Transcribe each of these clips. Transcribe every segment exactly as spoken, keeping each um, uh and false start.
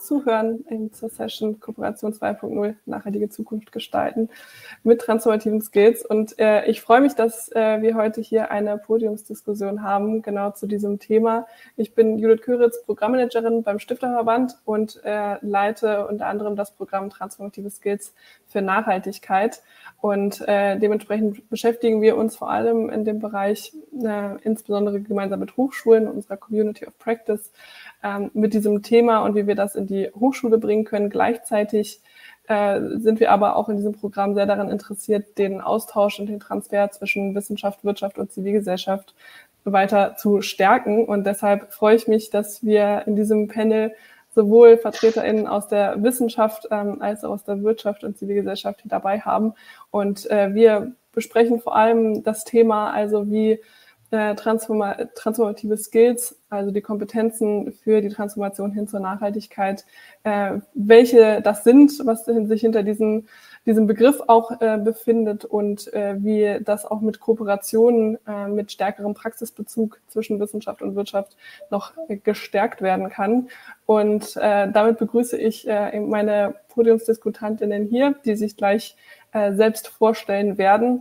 Zuhören in zur Session Kooperation zwei Punkt null, nachhaltige Zukunft gestalten mit transformativen Skills. Und äh, ich freue mich, dass äh, wir heute hier eine Podiumsdiskussion haben, genau zu diesem Thema. Ich bin Judith Köritz, Programmmanagerin beim Stifterverband und äh, leite unter anderem das Programm Transformative Skills für Nachhaltigkeit. Und äh, dementsprechend beschäftigen wir uns vor allem in dem Bereich, äh, insbesondere gemeinsam mit Hochschulen, unserer Community of Practice, ähm, mit diesem Thema und wie wir das in die Hochschule bringen können. Gleichzeitig äh, sind wir aber auch in diesem Programm sehr daran interessiert, den Austausch und den Transfer zwischen Wissenschaft, Wirtschaft und Zivilgesellschaft weiter zu stärken. Und deshalb freue ich mich, dass wir in diesem Panel sowohl VertreterInnen aus der Wissenschaft ähm, als auch aus der Wirtschaft und Zivilgesellschaft hier dabei haben. Und äh, wir besprechen vor allem das Thema, also wie äh, transforma transformative Skills, also die Kompetenzen für die Transformation hin zur Nachhaltigkeit, äh, welche das sind, was sich hinter diesem, diesem Begriff auch äh, befindet und äh, wie das auch mit Kooperationen, äh, mit stärkerem Praxisbezug zwischen Wissenschaft und Wirtschaft noch äh, gestärkt werden kann. Und äh, damit begrüße ich äh, meine Podiumsdiskutantinnen hier, die sich gleich äh, selbst vorstellen werden.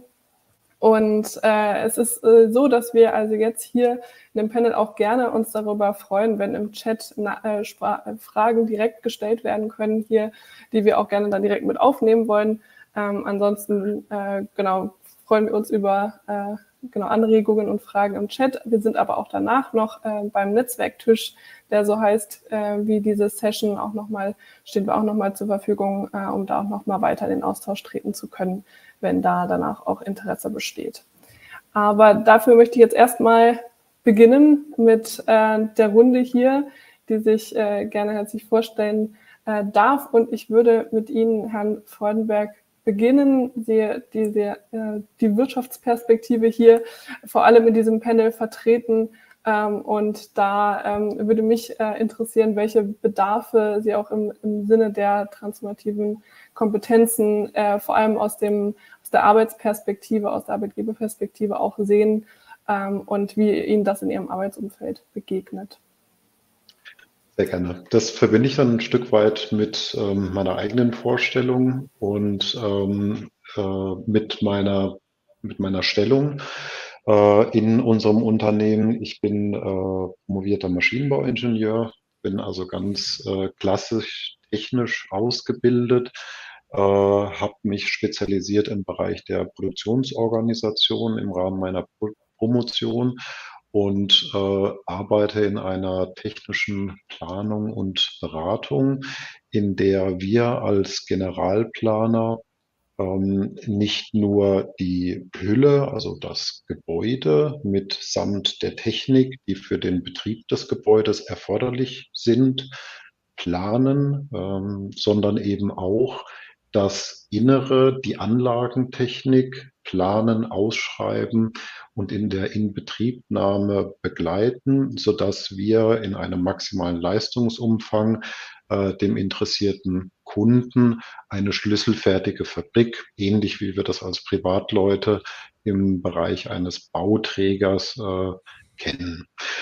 Und äh, es ist äh, so, dass wir also jetzt hier in dem Panel auch gerne uns darüber freuen, wenn im Chat na, äh, Fragen direkt gestellt werden können hier, die wir auch gerne dann direkt mit aufnehmen wollen. Ähm, ansonsten äh, genau freuen wir uns über äh, genau Anregungen und Fragen im Chat. Wir sind aber auch danach noch äh, beim Netzwerktisch, der so heißt äh, wie diese Session auch nochmal, stehen wir auch nochmal zur Verfügung, äh, um da auch nochmal weiter in den Austausch treten zu können, wenn da danach auch Interesse besteht. Aber dafür möchte ich jetzt erstmal beginnen mit äh, der Runde hier, die sich äh, gerne herzlich vorstellen äh, darf. Und ich würde mit Ihnen, Herrn Freudenberg, beginnen. Sie die, die, äh, die Wirtschaftsperspektive hier vor allem in diesem Panel vertreten. Ähm, und da ähm, würde mich äh, interessieren, welche Bedarfe Sie auch im, im Sinne der transformativen Kompetenzen, äh, vor allem aus, dem, aus der Arbeitsperspektive, aus der Arbeitgeberperspektive auch sehen ähm, und wie Ihnen das in Ihrem Arbeitsumfeld begegnet. Sehr gerne. Das verbinde ich dann ein Stück weit mit ähm, meiner eigenen Vorstellung und ähm, äh, mit meiner, mit meiner Stellung äh, in unserem Unternehmen. Ich bin äh, promovierter Maschinenbauingenieur, bin also ganz äh, klassisch technisch ausgebildet, äh, habe mich spezialisiert im Bereich der Produktionsorganisation im Rahmen meiner Pro Promotion und äh, arbeite in einer technischen Planung und Beratung, in der wir als Generalplaner ähm, nicht nur die Hülle, also das Gebäude mitsamt der Technik, die für den Betrieb des Gebäudes erforderlich sind, planen, ähm, sondern eben auch das Innere, die Anlagentechnik planen, ausschreiben und in der Inbetriebnahme begleiten, sodass wir in einem maximalen Leistungsumfang äh, dem interessierten Kunden eine schlüsselfertige Fabrik, ähnlich wie wir das als Privatleute im Bereich eines Bauträgers äh, kennen.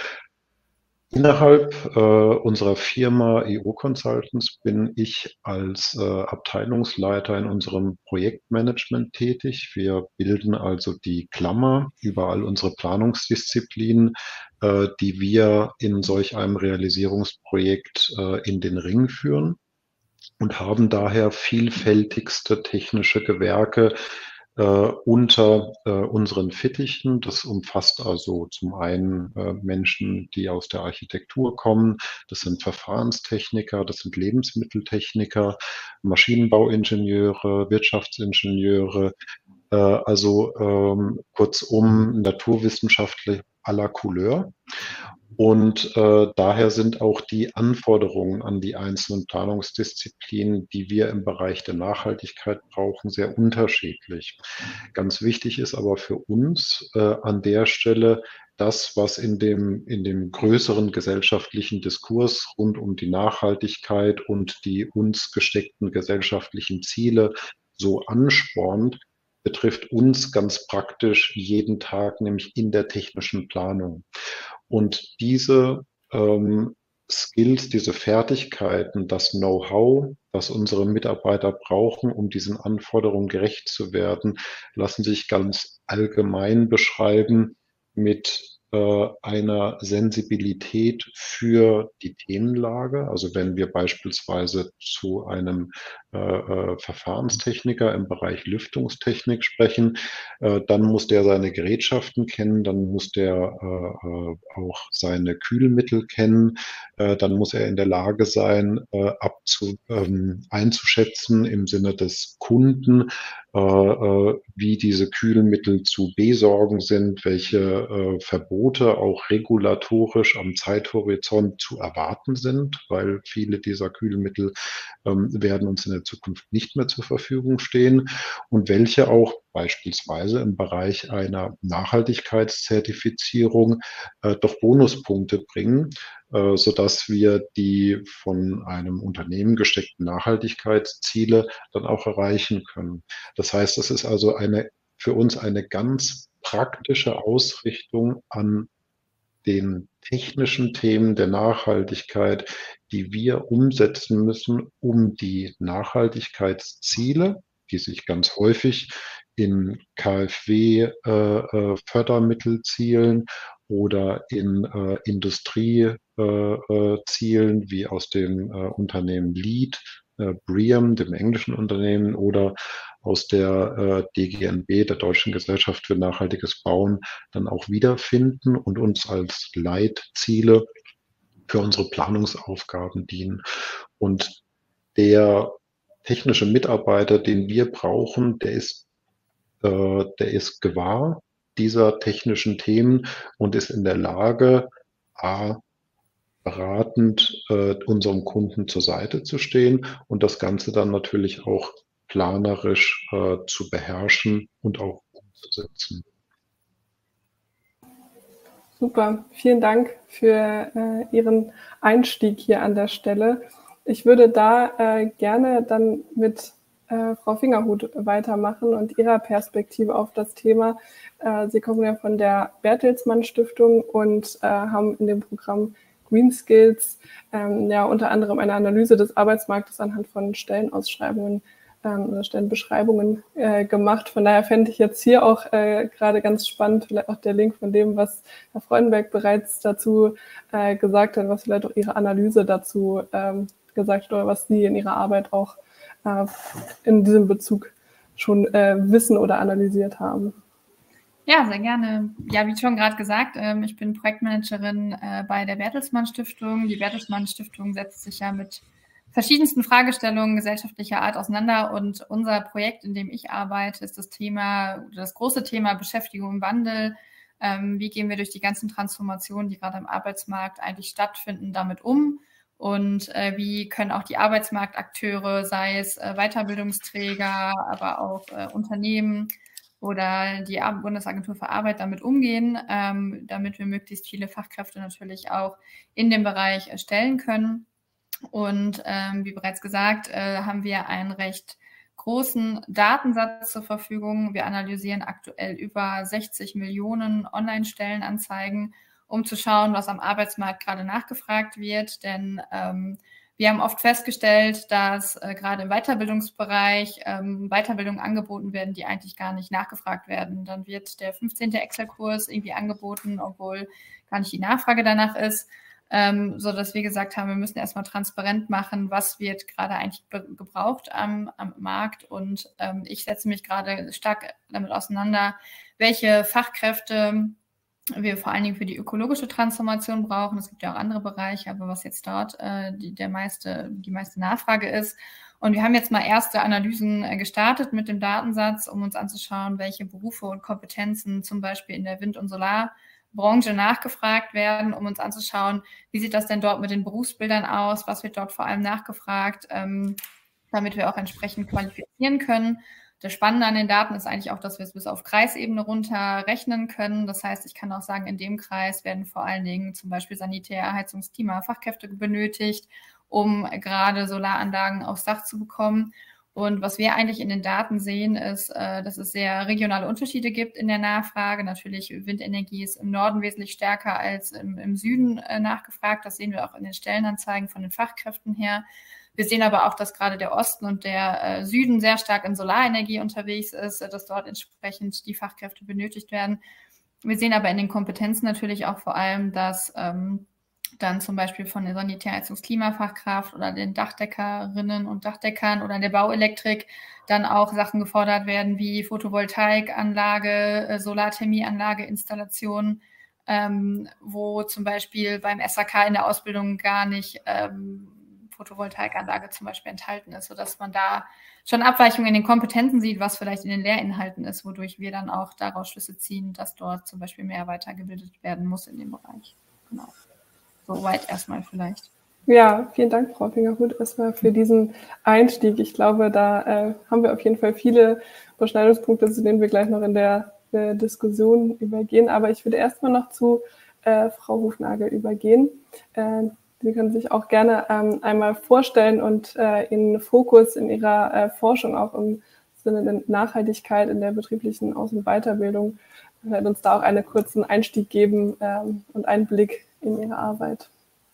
Innerhalb äh, unserer Firma E O Consultants bin ich als äh, Abteilungsleiter in unserem Projektmanagement tätig. Wir bilden also die Klammer über all unsere Planungsdisziplinen, äh, die wir in solch einem Realisierungsprojekt äh, in den Ring führen und haben daher vielfältigste technische Gewerke äh, unter äh, unseren Fittichen. Das umfasst also zum einen äh, Menschen, die aus der Architektur kommen, das sind Verfahrenstechniker, das sind Lebensmitteltechniker, Maschinenbauingenieure, Wirtschaftsingenieure, äh, also ähm, kurzum Naturwissenschaftler aller Couleur. Und äh, daher sind auch die Anforderungen an die einzelnen Planungsdisziplinen, die wir im Bereich der Nachhaltigkeit brauchen, sehr unterschiedlich. Ganz wichtig ist aber für uns äh, an der Stelle das, was in dem, in dem größeren gesellschaftlichen Diskurs rund um die Nachhaltigkeit und die uns gesteckten gesellschaftlichen Ziele so anspornt, betrifft uns ganz praktisch jeden Tag, nämlich in der technischen Planung. Und diese ähm, Skills, diese Fertigkeiten, das Know-how, das unsere Mitarbeiter brauchen, um diesen Anforderungen gerecht zu werden, lassen sich ganz allgemein beschreiben mit äh, einer Sensibilität für die Themenlage. Also wenn wir beispielsweise zu einem äh, äh, Verfahrenstechniker im Bereich Lüftungstechnik sprechen, äh, dann muss der seine Gerätschaften kennen, dann muss der äh, äh, auch seine Kühlmittel kennen, äh, dann muss er in der Lage sein, äh, abzu, ähm, einzuschätzen im Sinne des Kunden, äh, äh, wie diese Kühlmittel zu besorgen sind, welche äh, Verbote auch regulatorisch am Zeithorizont zu erwarten sind, weil viele dieser Kühlmittel ähm, werden uns in der Zukunft nicht mehr zur Verfügung stehen und welche auch beispielsweise im Bereich einer Nachhaltigkeitszertifizierung äh, doch Bonuspunkte bringen, äh, sodass wir die von einem Unternehmen gesteckten Nachhaltigkeitsziele dann auch erreichen können. Das heißt, es ist also eine, für uns eine ganz praktische Ausrichtung an den technischen Themen der Nachhaltigkeit, die wir umsetzen müssen, um die Nachhaltigkeitsziele, die sich ganz häufig in KfW-Fördermittelzielen oder in äh, Industriezielen äh, wie aus dem äh, Unternehmen LEED, äh, BREEAM, dem englischen Unternehmen, oder aus der äh, D G N B, der Deutschen Gesellschaft für nachhaltiges Bauen, dann auch wiederfinden und uns als Leitziele für unsere Planungsaufgaben dienen. Und der technische Mitarbeiter, den wir brauchen, der ist, äh, der ist gewahr dieser technischen Themen und ist in der Lage, A, beratend äh, unserem Kunden zur Seite zu stehen und das Ganze dann natürlich auch planerisch äh, zu beherrschen und auch umzusetzen. Super, vielen Dank für äh, Ihren Einstieg hier an der Stelle. Ich würde da äh, gerne dann mit äh, Frau Fingerhut weitermachen und ihrer Perspektive auf das Thema. Äh, Sie kommen ja von der Bertelsmann Stiftung und äh, haben in dem Programm Green Skills ähm, ja unter anderem eine Analyse des Arbeitsmarktes anhand von Stellenausschreibungen ähm, Stellenbeschreibungen äh, gemacht. Von daher fände ich jetzt hier auch äh, gerade ganz spannend, vielleicht auch der Link von dem, was Herr Freudenberg bereits dazu äh, gesagt hat, was vielleicht auch Ihre Analyse dazu ähm, gesagt hat oder was Sie in Ihrer Arbeit auch äh, in diesem Bezug schon äh, wissen oder analysiert haben. Ja, sehr gerne. Ja, wie schon gerade gesagt, ähm, ich bin Projektmanagerin äh, bei der Bertelsmann Stiftung. Die Bertelsmann Stiftung setzt sich ja mit verschiedensten Fragestellungen gesellschaftlicher Art auseinander und unser Projekt, in dem ich arbeite, ist das Thema, das große Thema Beschäftigung im Wandel. Ähm, wie gehen wir durch die ganzen Transformationen, die gerade im Arbeitsmarkt eigentlich stattfinden, damit um? Und äh, wie können auch die Arbeitsmarktakteure, sei es äh, Weiterbildungsträger, aber auch äh, Unternehmen oder die Bundesagentur für Arbeit damit umgehen, ähm, damit wir möglichst viele Fachkräfte natürlich auch in dem Bereich äh, stellen können. Und ähm, wie bereits gesagt, äh, haben wir einen recht großen Datensatz zur Verfügung. Wir analysieren aktuell über sechzig Millionen Online-Stellenanzeigen, um zu schauen, was am Arbeitsmarkt gerade nachgefragt wird. Denn ähm, wir haben oft festgestellt, dass äh, gerade im Weiterbildungsbereich ähm, Weiterbildungen angeboten werden, die eigentlich gar nicht nachgefragt werden. Dann wird der fünfzehnte Excel-Kurs irgendwie angeboten, obwohl gar nicht die Nachfrage danach ist. Ähm, so dass wir gesagt haben, wir müssen erstmal transparent machen, was wird gerade eigentlich gebraucht am, am Markt. Und ähm, ich setze mich gerade stark damit auseinander, welche Fachkräfte wir vor allen Dingen für die ökologische Transformation brauchen. Es gibt ja auch andere Bereiche, aber was jetzt dort äh, die, der meiste, die meiste Nachfrage ist. Und wir haben jetzt mal erste Analysen äh, gestartet mit dem Datensatz, um uns anzuschauen, welche Berufe und Kompetenzen zum Beispiel in der Wind- und Solarbranche nachgefragt werden, um uns anzuschauen, wie sieht das denn dort mit den Berufsbildern aus, was wird dort vor allem nachgefragt, ähm, damit wir auch entsprechend qualifizieren können. Das Spannende an den Daten ist eigentlich auch, dass wir es bis auf Kreisebene runter rechnen können. Das heißt, ich kann auch sagen, in dem Kreis werden vor allen Dingen zum Beispiel Sanitär-, Heizungs-, Klima-, Fachkräfte benötigt, um gerade Solaranlagen aufs Dach zu bekommen. Und was wir eigentlich in den Daten sehen, ist, dass es sehr regionale Unterschiede gibt in der Nachfrage. Natürlich, Windenergie ist im Norden wesentlich stärker als im, im Süden nachgefragt. Das sehen wir auch in den Stellenanzeigen von den Fachkräften her. Wir sehen aber auch, dass gerade der Osten und der Süden sehr stark in Solarenergie unterwegs ist, dass dort entsprechend die Fachkräfte benötigt werden. Wir sehen aber in den Kompetenzen natürlich auch vor allem, dass ähm, dann zum Beispiel von der Sanitärheizungs-Klimafachkraft oder den Dachdeckerinnen und Dachdeckern oder in der Bauelektrik dann auch Sachen gefordert werden wie Photovoltaikanlage, Solarthermieanlage, Installationen, ähm, wo zum Beispiel beim S A K in der Ausbildung gar nicht ähm, Photovoltaikanlage zum Beispiel enthalten ist, sodass man da schon Abweichungen in den Kompetenzen sieht, was vielleicht in den Lehrinhalten ist, wodurch wir dann auch daraus Schlüsse ziehen, dass dort zum Beispiel mehr weitergebildet werden muss in dem Bereich. Genau. Soweit erstmal vielleicht. Ja, vielen Dank, Frau Fingerhut, erstmal für diesen Einstieg. Ich glaube, da äh, haben wir auf jeden Fall viele Überschneidungspunkte, zu denen wir gleich noch in der äh, Diskussion übergehen. Aber ich würde erstmal noch zu äh, Frau Hufnagel übergehen. Äh, Sie können sich auch gerne ähm, einmal vorstellen und äh, Ihren Fokus in Ihrer äh, Forschung auch im Sinne der Nachhaltigkeit in der betrieblichen Aus- und Weiterbildung, vielleicht uns da auch einen kurzen Einstieg geben ähm, und Einblick in Ihre Arbeit.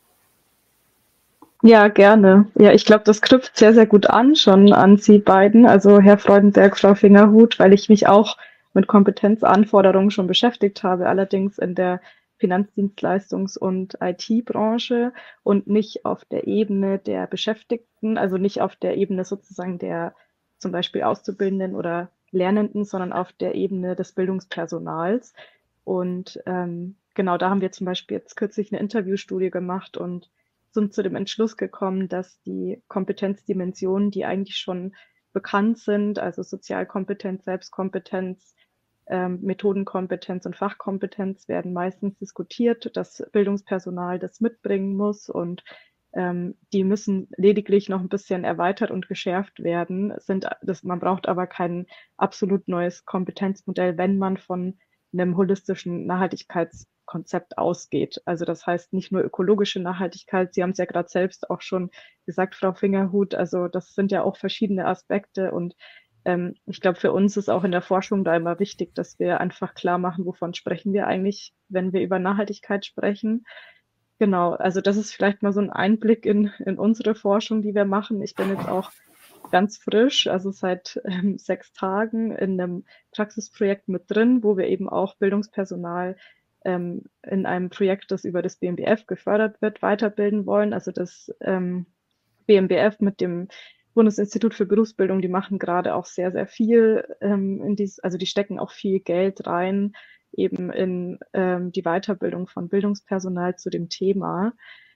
Ja, gerne. Ja, ich glaube, das knüpft sehr, sehr gut an, schon an Sie beiden, also Herr Freudenberg, Frau Fingerhut, weil ich mich auch mit Kompetenzanforderungen schon beschäftigt habe, allerdings in der Finanzdienstleistungs- und I T-Branche und nicht auf der Ebene der Beschäftigten, also nicht auf der Ebene sozusagen der zum Beispiel Auszubildenden oder Lernenden, sondern auf der Ebene des Bildungspersonals. Und ähm, genau, da haben wir zum Beispiel jetzt kürzlich eine Interviewstudie gemacht und sind zu dem Entschluss gekommen, dass die Kompetenzdimensionen, die eigentlich schon bekannt sind, also Sozialkompetenz, Selbstkompetenz, ähm, Methodenkompetenz und Fachkompetenz, werden meistens diskutiert, dass Bildungspersonal das mitbringen muss und ähm, die müssen lediglich noch ein bisschen erweitert und geschärft werden. Sind, das, man braucht aber kein absolut neues Kompetenzmodell, wenn man von einem holistischen Nachhaltigkeitskonzept ausgeht. Also das heißt nicht nur ökologische Nachhaltigkeit, Sie haben es ja gerade selbst auch schon gesagt, Frau Fingerhut, also das sind ja auch verschiedene Aspekte und ähm, ich glaube, für uns ist auch in der Forschung da immer wichtig, dass wir einfach klar machen, wovon sprechen wir eigentlich, wenn wir über Nachhaltigkeit sprechen. Genau, also das ist vielleicht mal so ein Einblick in, in unsere Forschung, die wir machen. Ich bin jetzt auch ganz frisch, also seit ähm, sechs Tagen in einem Praxisprojekt mit drin, wo wir eben auch Bildungspersonal ähm, in einem Projekt, das über das B M B F gefördert wird, weiterbilden wollen. Also das ähm, B M B F mit dem Bundesinstitut für Berufsbildung, die machen gerade auch sehr, sehr viel ähm, in dies, also die stecken auch viel Geld rein, eben in ähm, die Weiterbildung von Bildungspersonal zu dem Thema.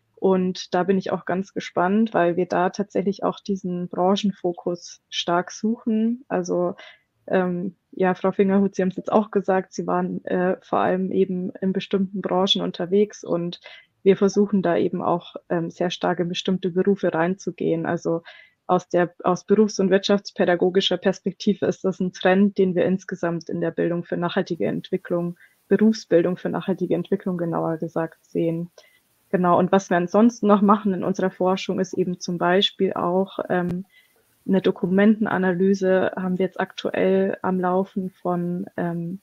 Und da bin ich auch ganz gespannt, weil wir da tatsächlich auch diesen Branchenfokus stark suchen. Also ähm, ja, Frau Fingerhut, Sie haben es jetzt auch gesagt, Sie waren äh, vor allem eben in bestimmten Branchen unterwegs und wir versuchen da eben auch ähm, sehr stark in bestimmte Berufe reinzugehen. Also aus der aus berufs- und wirtschaftspädagogischer Perspektive ist das ein Trend, den wir insgesamt in der Bildung für nachhaltige Entwicklung, Berufsbildung für nachhaltige Entwicklung genauer gesagt sehen. Genau, und was wir ansonsten noch machen in unserer Forschung ist eben zum Beispiel auch ähm, eine Dokumentenanalyse haben wir jetzt aktuell am Laufen von ähm,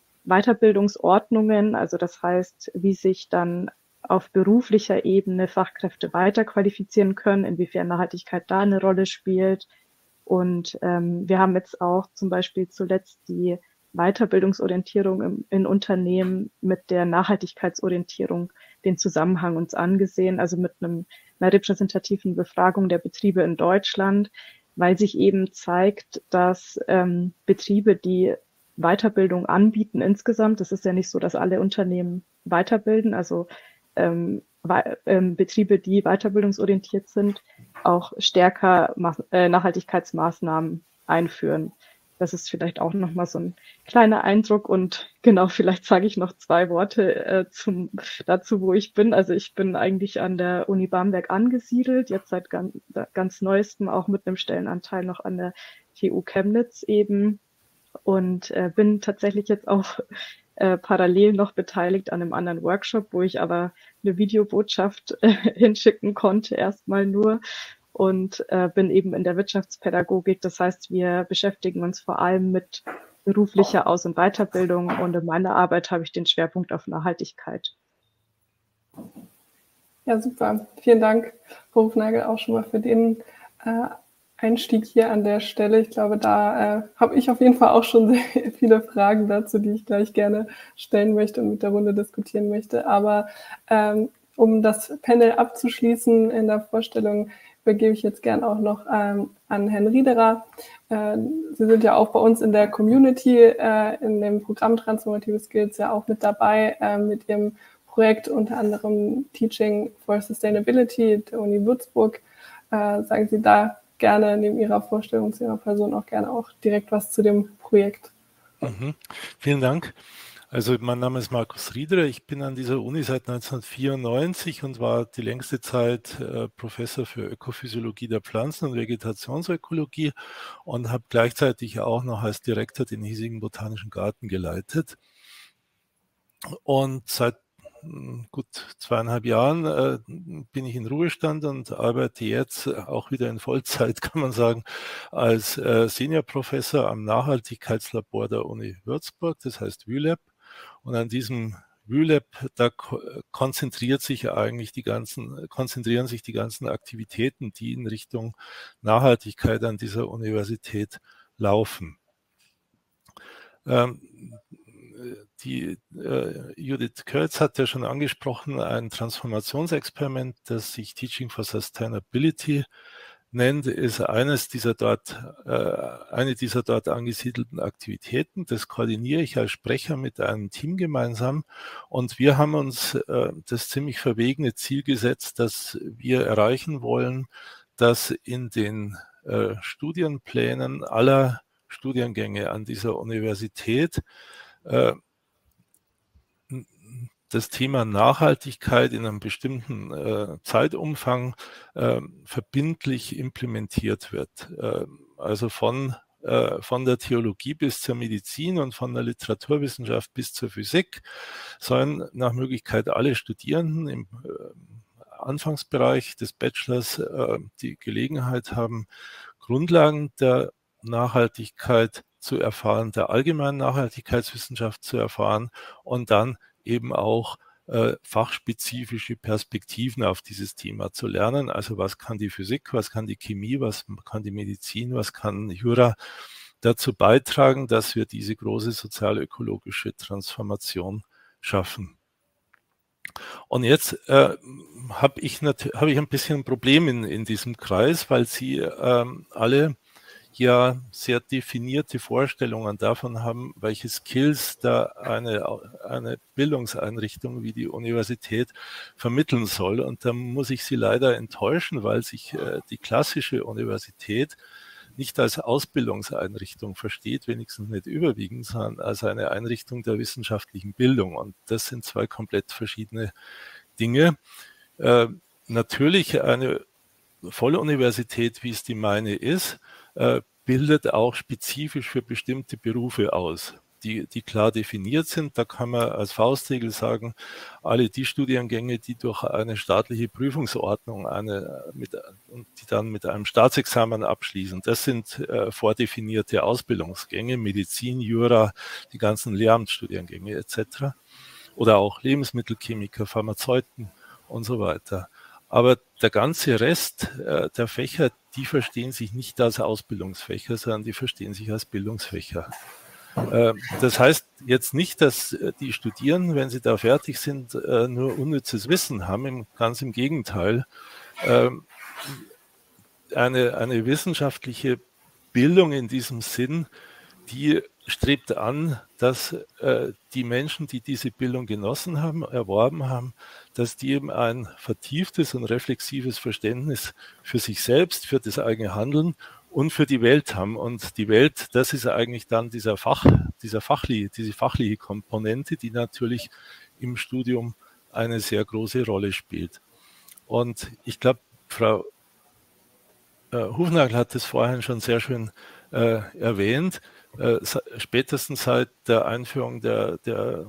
Weiterbildungsordnungen, also das heißt, wie sich dann auf beruflicher Ebene Fachkräfte weiterqualifizieren können, inwiefern Nachhaltigkeit da eine Rolle spielt. Und ähm, wir haben jetzt auch zum Beispiel zuletzt die Weiterbildungsorientierung im, in Unternehmen mit der Nachhaltigkeitsorientierung den Zusammenhang uns angesehen, also mit einem, einer repräsentativen Befragung der Betriebe in Deutschland, weil sich eben zeigt, dass ähm, Betriebe, die Weiterbildung anbieten insgesamt, das ist ja nicht so, dass alle Unternehmen weiterbilden, also ähm, ähm, Betriebe, die weiterbildungsorientiert sind, auch stärker Ma- äh, Nachhaltigkeitsmaßnahmen einführen. Das ist vielleicht auch nochmal so ein kleiner Eindruck und genau, vielleicht sage ich noch zwei Worte äh, zum, dazu, wo ich bin. Also ich bin eigentlich an der Uni Bamberg angesiedelt, jetzt seit ganz, ganz neuestem auch mit einem Stellenanteil noch an der T U Chemnitz eben und äh, bin tatsächlich jetzt auch äh, parallel noch beteiligt an einem anderen Workshop, wo ich aber eine Videobotschaft äh, hinschicken konnte, erstmal nur. und äh, bin eben in der Wirtschaftspädagogik. Das heißt, wir beschäftigen uns vor allem mit beruflicher Aus- und Weiterbildung und in meiner Arbeit habe ich den Schwerpunkt auf Nachhaltigkeit. Ja, super. Vielen Dank, Frau Hufnagel, auch schon mal für den äh, Einstieg hier an der Stelle. Ich glaube, da äh, habe ich auf jeden Fall auch schon sehr viele Fragen dazu, die ich gleich gerne stellen möchte und mit der Runde diskutieren möchte. Aber ähm, um das Panel abzuschließen in der Vorstellung, übergebe ich jetzt gern auch noch ähm, an Herrn Riederer. Äh, Sie sind ja auch bei uns in der Community, äh, in dem Programm Transformative Skills ja auch mit dabei, äh, mit Ihrem Projekt, unter anderem Teaching for Sustainability der Uni Würzburg. Äh, sagen Sie da gerne neben Ihrer Vorstellung zu Ihrer Person auch gerne auch direkt was zu dem Projekt. Mhm. Vielen Dank. Also mein Name ist Markus Riederer, ich bin an dieser Uni seit neunzehnhundertvierundneunzig und war die längste Zeit äh, Professor für Ökophysiologie der Pflanzen und Vegetationsökologie und habe gleichzeitig auch noch als Direktor den hiesigen Botanischen Garten geleitet. Und seit gut zweieinhalb Jahren äh, bin ich in Ruhestand und arbeite jetzt auch wieder in Vollzeit, kann man sagen, als äh, Seniorprofessor am Nachhaltigkeitslabor der Uni Würzburg, das heißt W L A B. Und an diesem W L A B, da ko konzentriert sich eigentlich die ganzen, konzentrieren sich die ganzen Aktivitäten, die in Richtung Nachhaltigkeit an dieser Universität laufen. Ähm, Die äh, Judith Kölz hat ja schon angesprochen, ein Transformationsexperiment, das sich Teaching for Sustainability nennt, ist eines dieser dort, äh, eine dieser dort angesiedelten Aktivitäten. Das koordiniere ich als Sprecher mit einem Team gemeinsam und wir haben uns äh, das ziemlich verwegene Ziel gesetzt, dass wir erreichen wollen, dass in den äh, Studienplänen aller Studiengänge an dieser Universität das Thema Nachhaltigkeit in einem bestimmten äh, Zeitumfang äh, verbindlich implementiert wird. Äh, also von, äh, von der Theologie bis zur Medizin und von der Literaturwissenschaft bis zur Physik sollen nach Möglichkeit alle Studierenden im äh, Anfangsbereich des Bachelors äh, die Gelegenheit haben, Grundlagen der Nachhaltigkeit zu erfahren, der allgemeinen Nachhaltigkeitswissenschaft zu erfahren und dann eben auch äh, fachspezifische Perspektiven auf dieses Thema zu lernen. Also was kann die Physik, was kann die Chemie, was kann die Medizin, was kann Jura dazu beitragen, dass wir diese große sozial-ökologische Transformation schaffen. Und jetzt äh, habe ich, hab ich ein bisschen ein Problem in, in diesem Kreis, weil Sie ähm, alle ja sehr definierte Vorstellungen davon haben, welche Skills da eine, eine Bildungseinrichtung wie die Universität vermitteln soll. Und da muss ich Sie leider enttäuschen, weil sich äh, die klassische Universität nicht als Ausbildungseinrichtung versteht, wenigstens nicht überwiegend, sondern als eine Einrichtung der wissenschaftlichen Bildung. Und das sind zwei komplett verschiedene Dinge. Äh, natürlich eine Volluniversität, wie es die meine ist, äh, bildet auch spezifisch für bestimmte Berufe aus, die, die klar definiert sind. Da kann man als Faustregel sagen, alle die Studiengänge, die durch eine staatliche Prüfungsordnung eine, mit, die dann mit einem Staatsexamen abschließen, das sind äh, vordefinierte Ausbildungsgänge, Medizin, Jura, die ganzen Lehramtsstudiengänge et cetera. Oder auch Lebensmittelchemiker, Pharmazeuten und so weiter. Aber der ganze Rest äh, der Fächer, die verstehen sich nicht als Ausbildungsfächer, sondern die verstehen sich als Bildungsfächer. Äh, das heißt jetzt nicht, dass die Studierenden, wenn sie da fertig sind, äh, nur unnützes Wissen haben. Im, ganz im Gegenteil. Äh, eine, eine wissenschaftliche Bildung in diesem Sinn, die strebt an, dass äh, die Menschen, die diese Bildung genossen haben, erworben haben, dass die eben ein vertieftes und reflexives Verständnis für sich selbst, für das eigene Handeln und für die Welt haben. Und die Welt, das ist eigentlich dann dieser Fach, dieser fachliche, diese fachliche Komponente, die natürlich im Studium eine sehr große Rolle spielt. Und ich glaube, Frau äh, Hufnagel hat das vorhin schon sehr schön äh, erwähnt. Äh, spätestens seit der Einführung der, der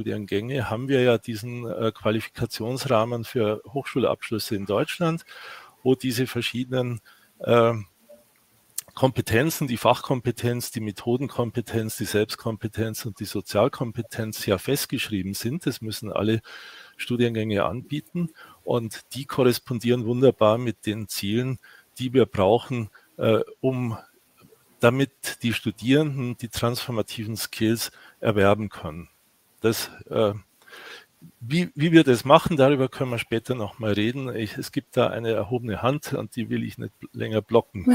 Bologna-Studiengänge haben wir ja diesen äh, Qualifikationsrahmen für Hochschulabschlüsse in Deutschland. wo diese verschiedenen äh, Kompetenzen, die Fachkompetenz, die Methodenkompetenz, die Selbstkompetenz und die Sozialkompetenz ja festgeschrieben sind. Das müssen alle Studiengänge anbieten und die korrespondieren wunderbar mit den Zielen, die wir brauchen, äh, um damit die Studierenden die transformativen Skills erwerben können. Das, äh, wie, wie wir das machen, darüber können wir später nochmal reden. Ich, es gibt da eine erhobene Hand und die will ich nicht länger blocken.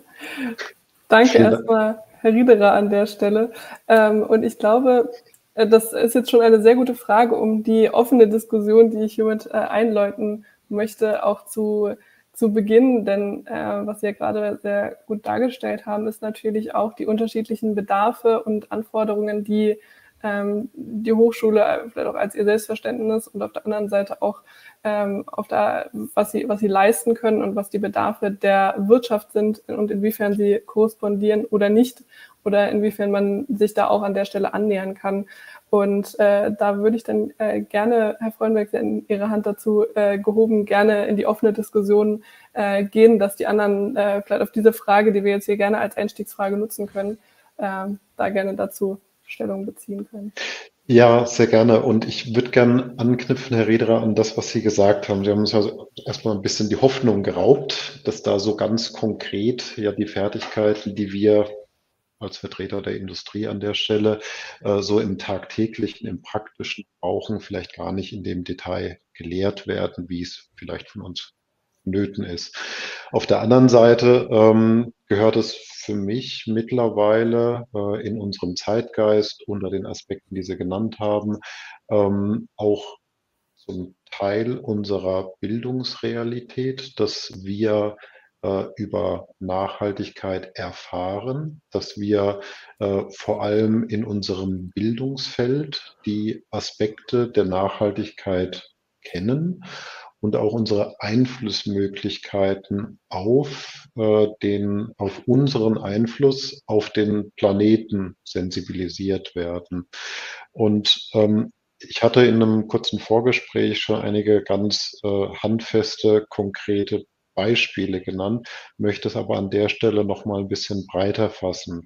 Danke erstmal, Herr Riederer, an der Stelle. Ähm, und ich glaube, das ist jetzt schon eine sehr gute Frage, um die offene Diskussion, die ich hiermit äh, einläuten möchte, auch zu, zu beginnen. Denn äh, was Sie ja gerade sehr gut dargestellt haben, ist natürlich auch die unterschiedlichen Bedarfe und Anforderungen, die ähm, die Hochschule vielleicht auch als ihr Selbstverständnis und auf der anderen Seite auch ähm, auf der, was sie, was sie leisten können und was die Bedarfe der Wirtschaft sind und inwiefern sie korrespondieren oder nicht oder inwiefern man sich da auch an der Stelle annähern kann. Und äh, da würde ich dann äh, gerne, Herr Freudenberg, Sie in Ihre Hand dazu äh, gehoben, gerne in die offene Diskussion äh, gehen, dass die anderen äh, vielleicht auf diese Frage, die wir jetzt hier gerne als Einstiegsfrage nutzen können, äh, da gerne dazu Stellung beziehen können. Ja, sehr gerne. Und ich würde gerne anknüpfen, Herr Riederer, an das, was Sie gesagt haben. Sie haben uns also erstmal ein bisschen die Hoffnung geraubt, dass da so ganz konkret ja die Fertigkeiten, die wir als Vertreter der Industrie an der Stelle äh, so im tagtäglichen, im praktischen brauchen, vielleicht gar nicht in dem Detail gelehrt werden, wie es vielleicht von uns nöten ist. Auf der anderen Seite ähm, gehört es für mich mittlerweile äh, in unserem Zeitgeist unter den Aspekten, die Sie genannt haben, ähm, auch zum Teil unserer Bildungsrealität, dass wir äh, über Nachhaltigkeit erfahren, dass wir äh, vor allem in unserem Bildungsfeld die Aspekte der Nachhaltigkeit kennen und auch unsere Einflussmöglichkeiten auf äh, den, auf unseren Einfluss auf den Planeten sensibilisiert werden. Und ähm, ich hatte in einem kurzen Vorgespräch schon einige ganz äh, handfeste, konkrete Beispiele genannt, möchte es aber an der Stelle noch mal ein bisschen breiter fassen.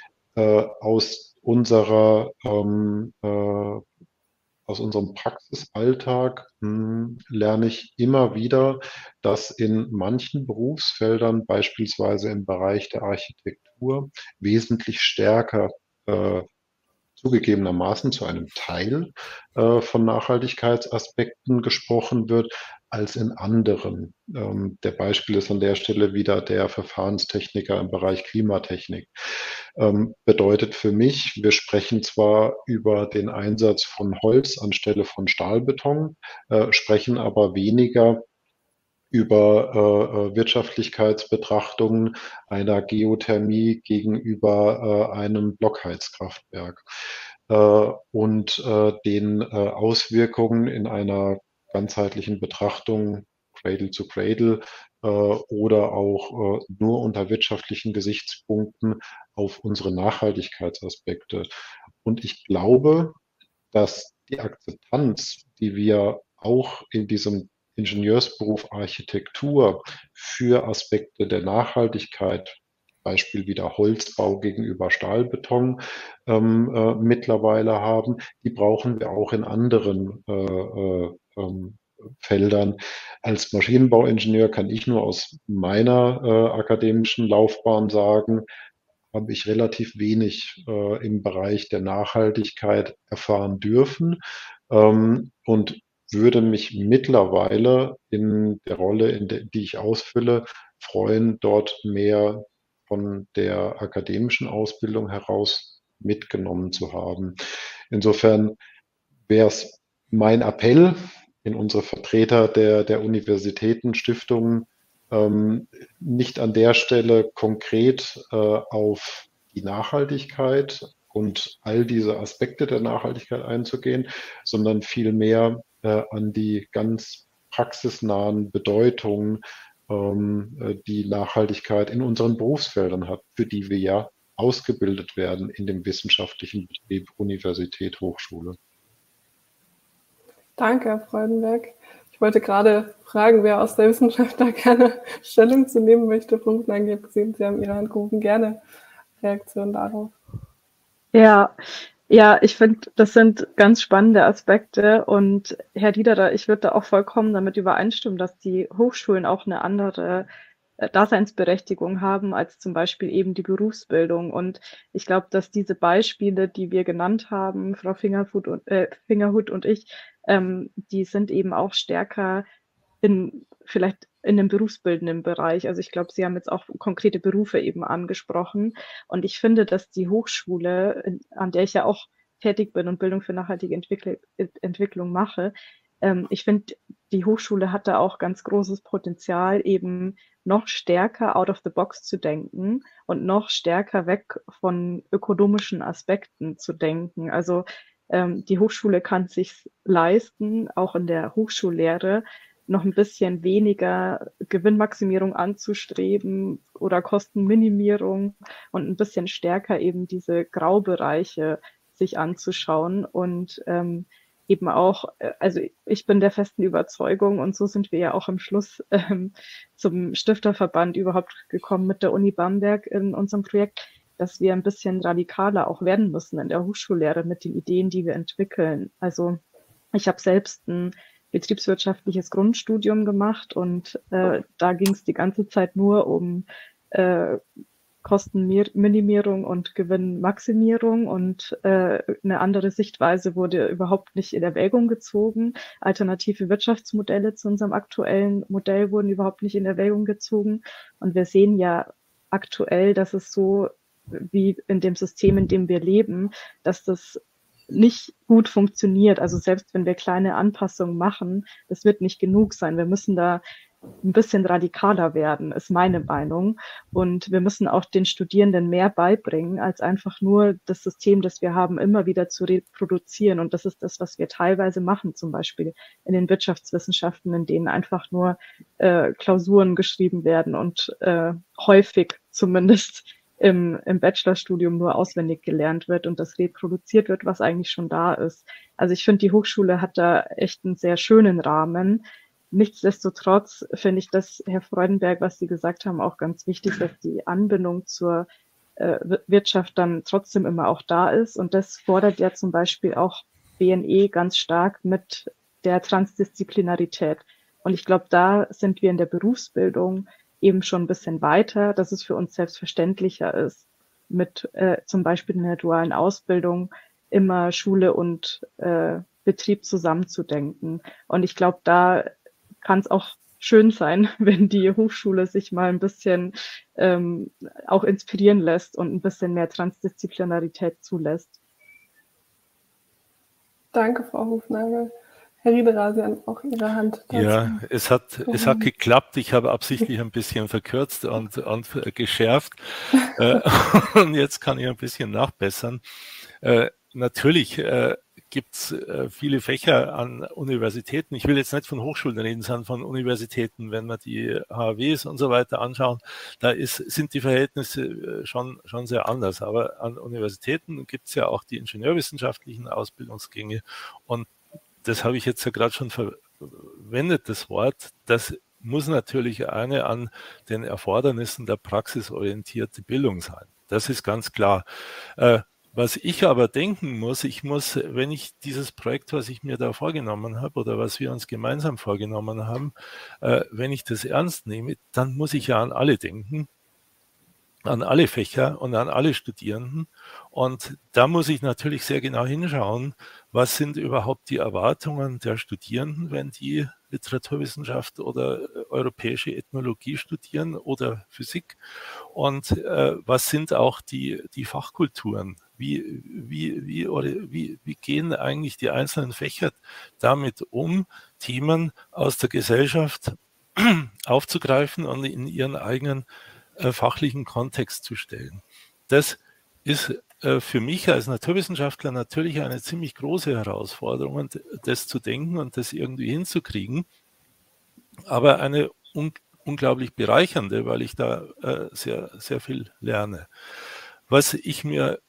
Äh, aus unserer ähm, äh, Aus unserem Praxisalltag hm, lerne ich immer wieder, dass in manchen Berufsfeldern, beispielsweise im Bereich der Architektur, wesentlich stärker äh, zugegebenermaßen zu einem Teil äh, von Nachhaltigkeitsaspekten gesprochen wird, als in anderen. Ähm, der Beispiel ist an der Stelle wieder der Verfahrenstechniker im Bereich Klimatechnik. Ähm, bedeutet für mich, wir sprechen zwar über den Einsatz von Holz anstelle von Stahlbeton, äh, sprechen aber weniger über äh, Wirtschaftlichkeitsbetrachtungen einer Geothermie gegenüber äh, einem Blockheizkraftwerk äh, und äh, den äh, Auswirkungen in einer ganzheitlichen Betrachtung Cradle to Cradle äh, oder auch äh, nur unter wirtschaftlichen Gesichtspunkten auf unsere Nachhaltigkeitsaspekte. Und ich glaube, dass die Akzeptanz, die wir auch in diesem Ingenieursberuf Architektur für Aspekte der Nachhaltigkeit, Beispiel wieder Holzbau gegenüber Stahlbeton, ähm, äh, mittlerweile haben, die brauchen wir auch in anderen äh, äh, ähm, Feldern. Als Maschinenbauingenieur kann ich nur aus meiner äh, akademischen Laufbahn sagen, habe ich relativ wenig äh, im Bereich der Nachhaltigkeit erfahren dürfen ähm, und würde mich mittlerweile in der Rolle, in der, die ich ausfülle, freuen, dort mehr von der akademischen Ausbildung heraus mitgenommen zu haben. Insofern wäre es mein Appell in unsere Vertreter der, der Universitäten, Stiftungen, ähm, nicht an der Stelle konkret äh, auf die Nachhaltigkeit und all diese Aspekte der Nachhaltigkeit einzugehen, sondern vielmehr äh, an die ganz praxisnahen Bedeutungen, ähm, äh, die Nachhaltigkeit in unseren Berufsfeldern hat, für die wir ja ausgebildet werden in dem wissenschaftlichen Betrieb Universität, Hochschule. Danke, Herr Freudenberg. Ich wollte gerade fragen, wer aus der Wissenschaft da gerne Stellung zu nehmen möchte. Frau Hufnagel, ich habe gesehen, Sie haben Ihre Hand gehoben. Gerne Reaktion darauf. Ja, ja, ich finde, das sind ganz spannende Aspekte und Herr Diederer, ich würde da auch vollkommen damit übereinstimmen, dass die Hochschulen auch eine andere äh, Daseinsberechtigung haben als zum Beispiel eben die Berufsbildung. Und ich glaube, dass diese Beispiele, die wir genannt haben, Frau Fingerhut und, äh, Fingerhut und ich, ähm, die sind eben auch stärker in vielleicht in dem berufsbildenden Bereich. Also ich glaube, Sie haben jetzt auch konkrete Berufe eben angesprochen. Und ich finde, dass die Hochschule, in, an der ich ja auch tätig bin und Bildung für nachhaltige Entwickl Entwicklung mache, ähm, ich finde, die Hochschule hat da auch ganz großes Potenzial, eben noch stärker out of the box zu denken und noch stärker weg von ökonomischen Aspekten zu denken. Also ähm, die Hochschule kann sich leisten, auch in der Hochschullehre, noch ein bisschen weniger Gewinnmaximierung anzustreben oder Kostenminimierung und ein bisschen stärker eben diese Graubereiche sich anzuschauen und ähm, eben auch, also ich bin der festen Überzeugung und so sind wir ja auch im Schluss ähm, zum Stifterverband überhaupt gekommen mit der Uni Bamberg in unserem Projekt, dass wir ein bisschen radikaler auch werden müssen in der Hochschullehre mit den Ideen, die wir entwickeln. Also ich habe selbst ein betriebswirtschaftliches Grundstudium gemacht und äh, da ging es die ganze Zeit nur um äh, Kostenminimierung und Gewinnmaximierung und äh, eine andere Sichtweise wurde überhaupt nicht in Erwägung gezogen. Alternative Wirtschaftsmodelle zu unserem aktuellen Modell wurden überhaupt nicht in Erwägung gezogen und wir sehen ja aktuell, dass es so wie in dem System, in dem wir leben, dass das nicht gut funktioniert. Also selbst wenn wir kleine Anpassungen machen, das wird nicht genug sein. Wir müssen da ein bisschen radikaler werden, ist meine Meinung. Und wir müssen auch den Studierenden mehr beibringen, als einfach nur das System, das wir haben, immer wieder zu reproduzieren. Und das ist das, was wir teilweise machen, zum Beispiel in den Wirtschaftswissenschaften, in denen einfach nur äh, Klausuren geschrieben werden und äh, häufig zumindest im, im Bachelorstudium nur auswendig gelernt wird und das reproduziert wird, was eigentlich schon da ist. Also ich finde, die Hochschule hat da echt einen sehr schönen Rahmen. Nichtsdestotrotz finde ich das, Herr Freudenberg, was Sie gesagt haben, auch ganz wichtig, dass die Anbindung zur äh, Wirtschaft dann trotzdem immer auch da ist. Und das fordert ja zum Beispiel auch B N E ganz stark mit der Transdisziplinarität. Und ich glaube, da sind wir in der Berufsbildung eben schon ein bisschen weiter, dass es für uns selbstverständlicher ist, mit äh, zum Beispiel in der dualen Ausbildung immer Schule und äh, Betrieb zusammenzudenken. Und ich glaube, da kann es auch schön sein, wenn die Hochschule sich mal ein bisschen ähm, auch inspirieren lässt und ein bisschen mehr Transdisziplinarität zulässt. Danke, Frau Hufnagel. Herr Riederer, Sie haben auch Ihre Hand dazu. Ja, es hat, es hat geklappt. Ich habe absichtlich ein bisschen verkürzt und, und geschärft. äh, und jetzt kann ich ein bisschen nachbessern. Äh, natürlich äh, gibt es äh, viele Fächer an Universitäten. Ich will jetzt nicht von Hochschulen reden, sondern von Universitäten. Wenn wir die H A Ws und so weiter anschauen, da ist, sind die Verhältnisse schon, schon sehr anders. Aber an Universitäten gibt es ja auch die ingenieurwissenschaftlichen Ausbildungsgänge. Und das habe ich jetzt ja gerade schon verwendet, das Wort. Das muss natürlich eine an den Erfordernissen der praxisorientierte Bildung sein. Das ist ganz klar. Äh, Was ich aber denken muss, ich muss, wenn ich dieses Projekt, was ich mir da vorgenommen habe oder was wir uns gemeinsam vorgenommen haben, äh, wenn ich das ernst nehme, dann muss ich ja an alle denken, an alle Fächer und an alle Studierenden. Und da muss ich natürlich sehr genau hinschauen, was sind überhaupt die Erwartungen der Studierenden, wenn die Literaturwissenschaft oder europäische Ethnologie studieren oder Physik. Und äh, was sind auch die, die Fachkulturen? Wie, wie, wie, oder wie, wie gehen eigentlich die einzelnen Fächer damit um, Themen aus der Gesellschaft aufzugreifen und in ihren eigenen äh, fachlichen Kontext zu stellen? Das ist äh, für mich als Naturwissenschaftler natürlich eine ziemlich große Herausforderung, das zu denken und das irgendwie hinzukriegen, aber eine un unglaublich bereichernde, weil ich da äh, sehr, sehr viel lerne. Was ich mir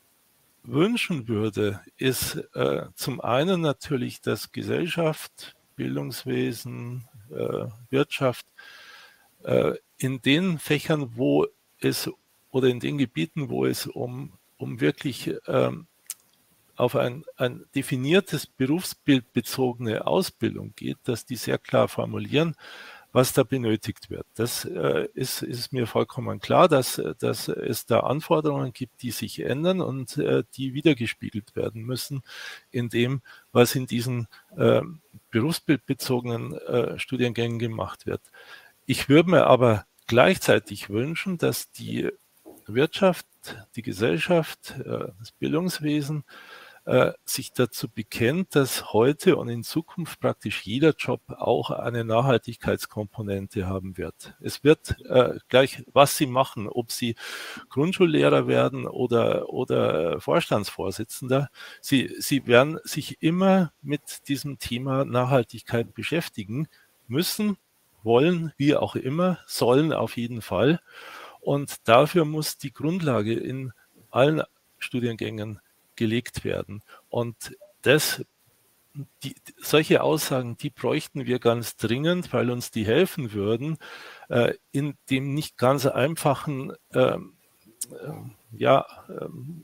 wünschen würde, ist äh, zum einen natürlich, dass Gesellschaft, Bildungswesen, äh, Wirtschaft, äh, in den Fächern, wo es oder in den Gebieten, wo es um, um wirklich ähm, auf ein, ein definiertes Berufsbild bezogene Ausbildung geht, dass die sehr klar formulieren, was da benötigt wird. Das äh, ist, ist mir vollkommen klar, dass, dass es da Anforderungen gibt, die sich ändern und äh, die wiedergespiegelt werden müssen in dem, was in diesen äh, berufsbildbezogenen äh, Studiengängen gemacht wird. Ich würde mir aber gleichzeitig wünschen, dass die Wirtschaft, die Gesellschaft, äh, das Bildungswesen sich dazu bekennt, dass heute und in Zukunft praktisch jeder Job auch eine Nachhaltigkeitskomponente haben wird. Es wird äh, gleich, was Sie machen, ob Sie Grundschullehrer werden oder, oder Vorstandsvorsitzender, Sie, Sie werden sich immer mit diesem Thema Nachhaltigkeit beschäftigen müssen, wollen, wie auch immer, sollen auf jeden Fall. Und dafür muss die Grundlage in allen Studiengängen gelegt werden. Und das, die, solche Aussagen, die bräuchten wir ganz dringend, weil uns die helfen würden, äh, in dem nicht ganz einfachen äh, äh, ja, äh,